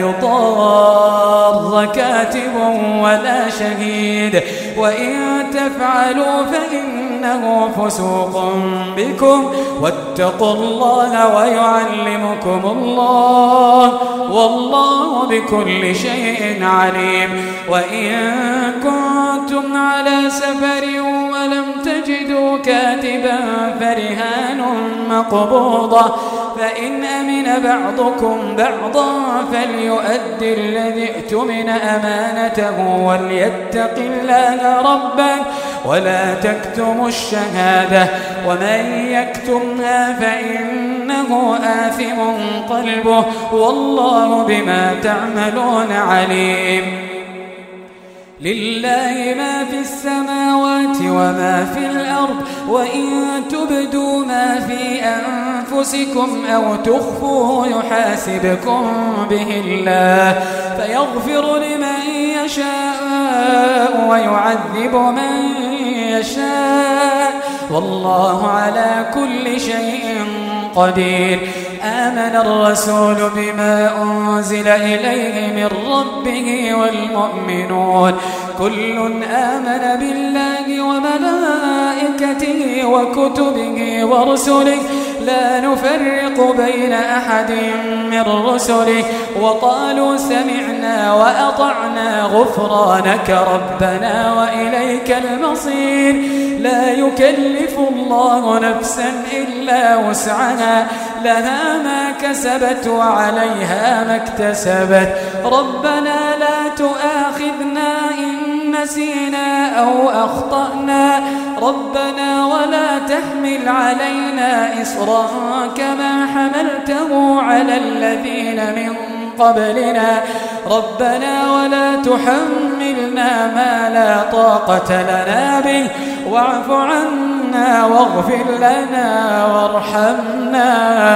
يضار كاتب ولا شهيد وإن تفعلوا فإنه فسوق بكم واتقوا الله ويعلمكم الله والله بكل شيء عليم. وإن كنتم على سفر ولم تجدوا كاتبا فرهان مقبوضة فإن أمن بعضكم بعضا فليؤدي الذي اؤتمن أمانته وليتق الله ربه ولا تكتموا الشهادة ومن يكتمها فإنه آثم قلبه والله بما تعملون عليم. لله ما في السماوات وما في الأرض وإن تبدوا ما في أنفسكم أو تخفوه يحاسبكم به الله فيغفر لمن يشاء ويعذب من يشاء والله على كل شيء قدير. آمن الرسول بما أنزل إليه من ربه والمؤمنون كل آمن بالله وملائكته وكتبه ورسله لا نفرق بين أحد من رسله وقالوا سمعنا وأطعنا غفرانك ربنا وإليك المصير. لا يكلف الله نفسا إلا وسعها لها ما كسبت وعليها ما اكتسبت ربنا لا تؤاخذنا إن نسينا أو أخطأنا ربنا ولا تحمل علينا إصرا كما حملته على الذين من قبلنا ربنا ولا تحملنا ما لا طاقة لنا به واعف عنا واغفر لنا وارحمنا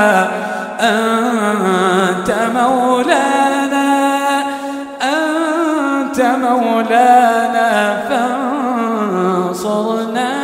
أنت مولانا أنت مولانا فانصرنا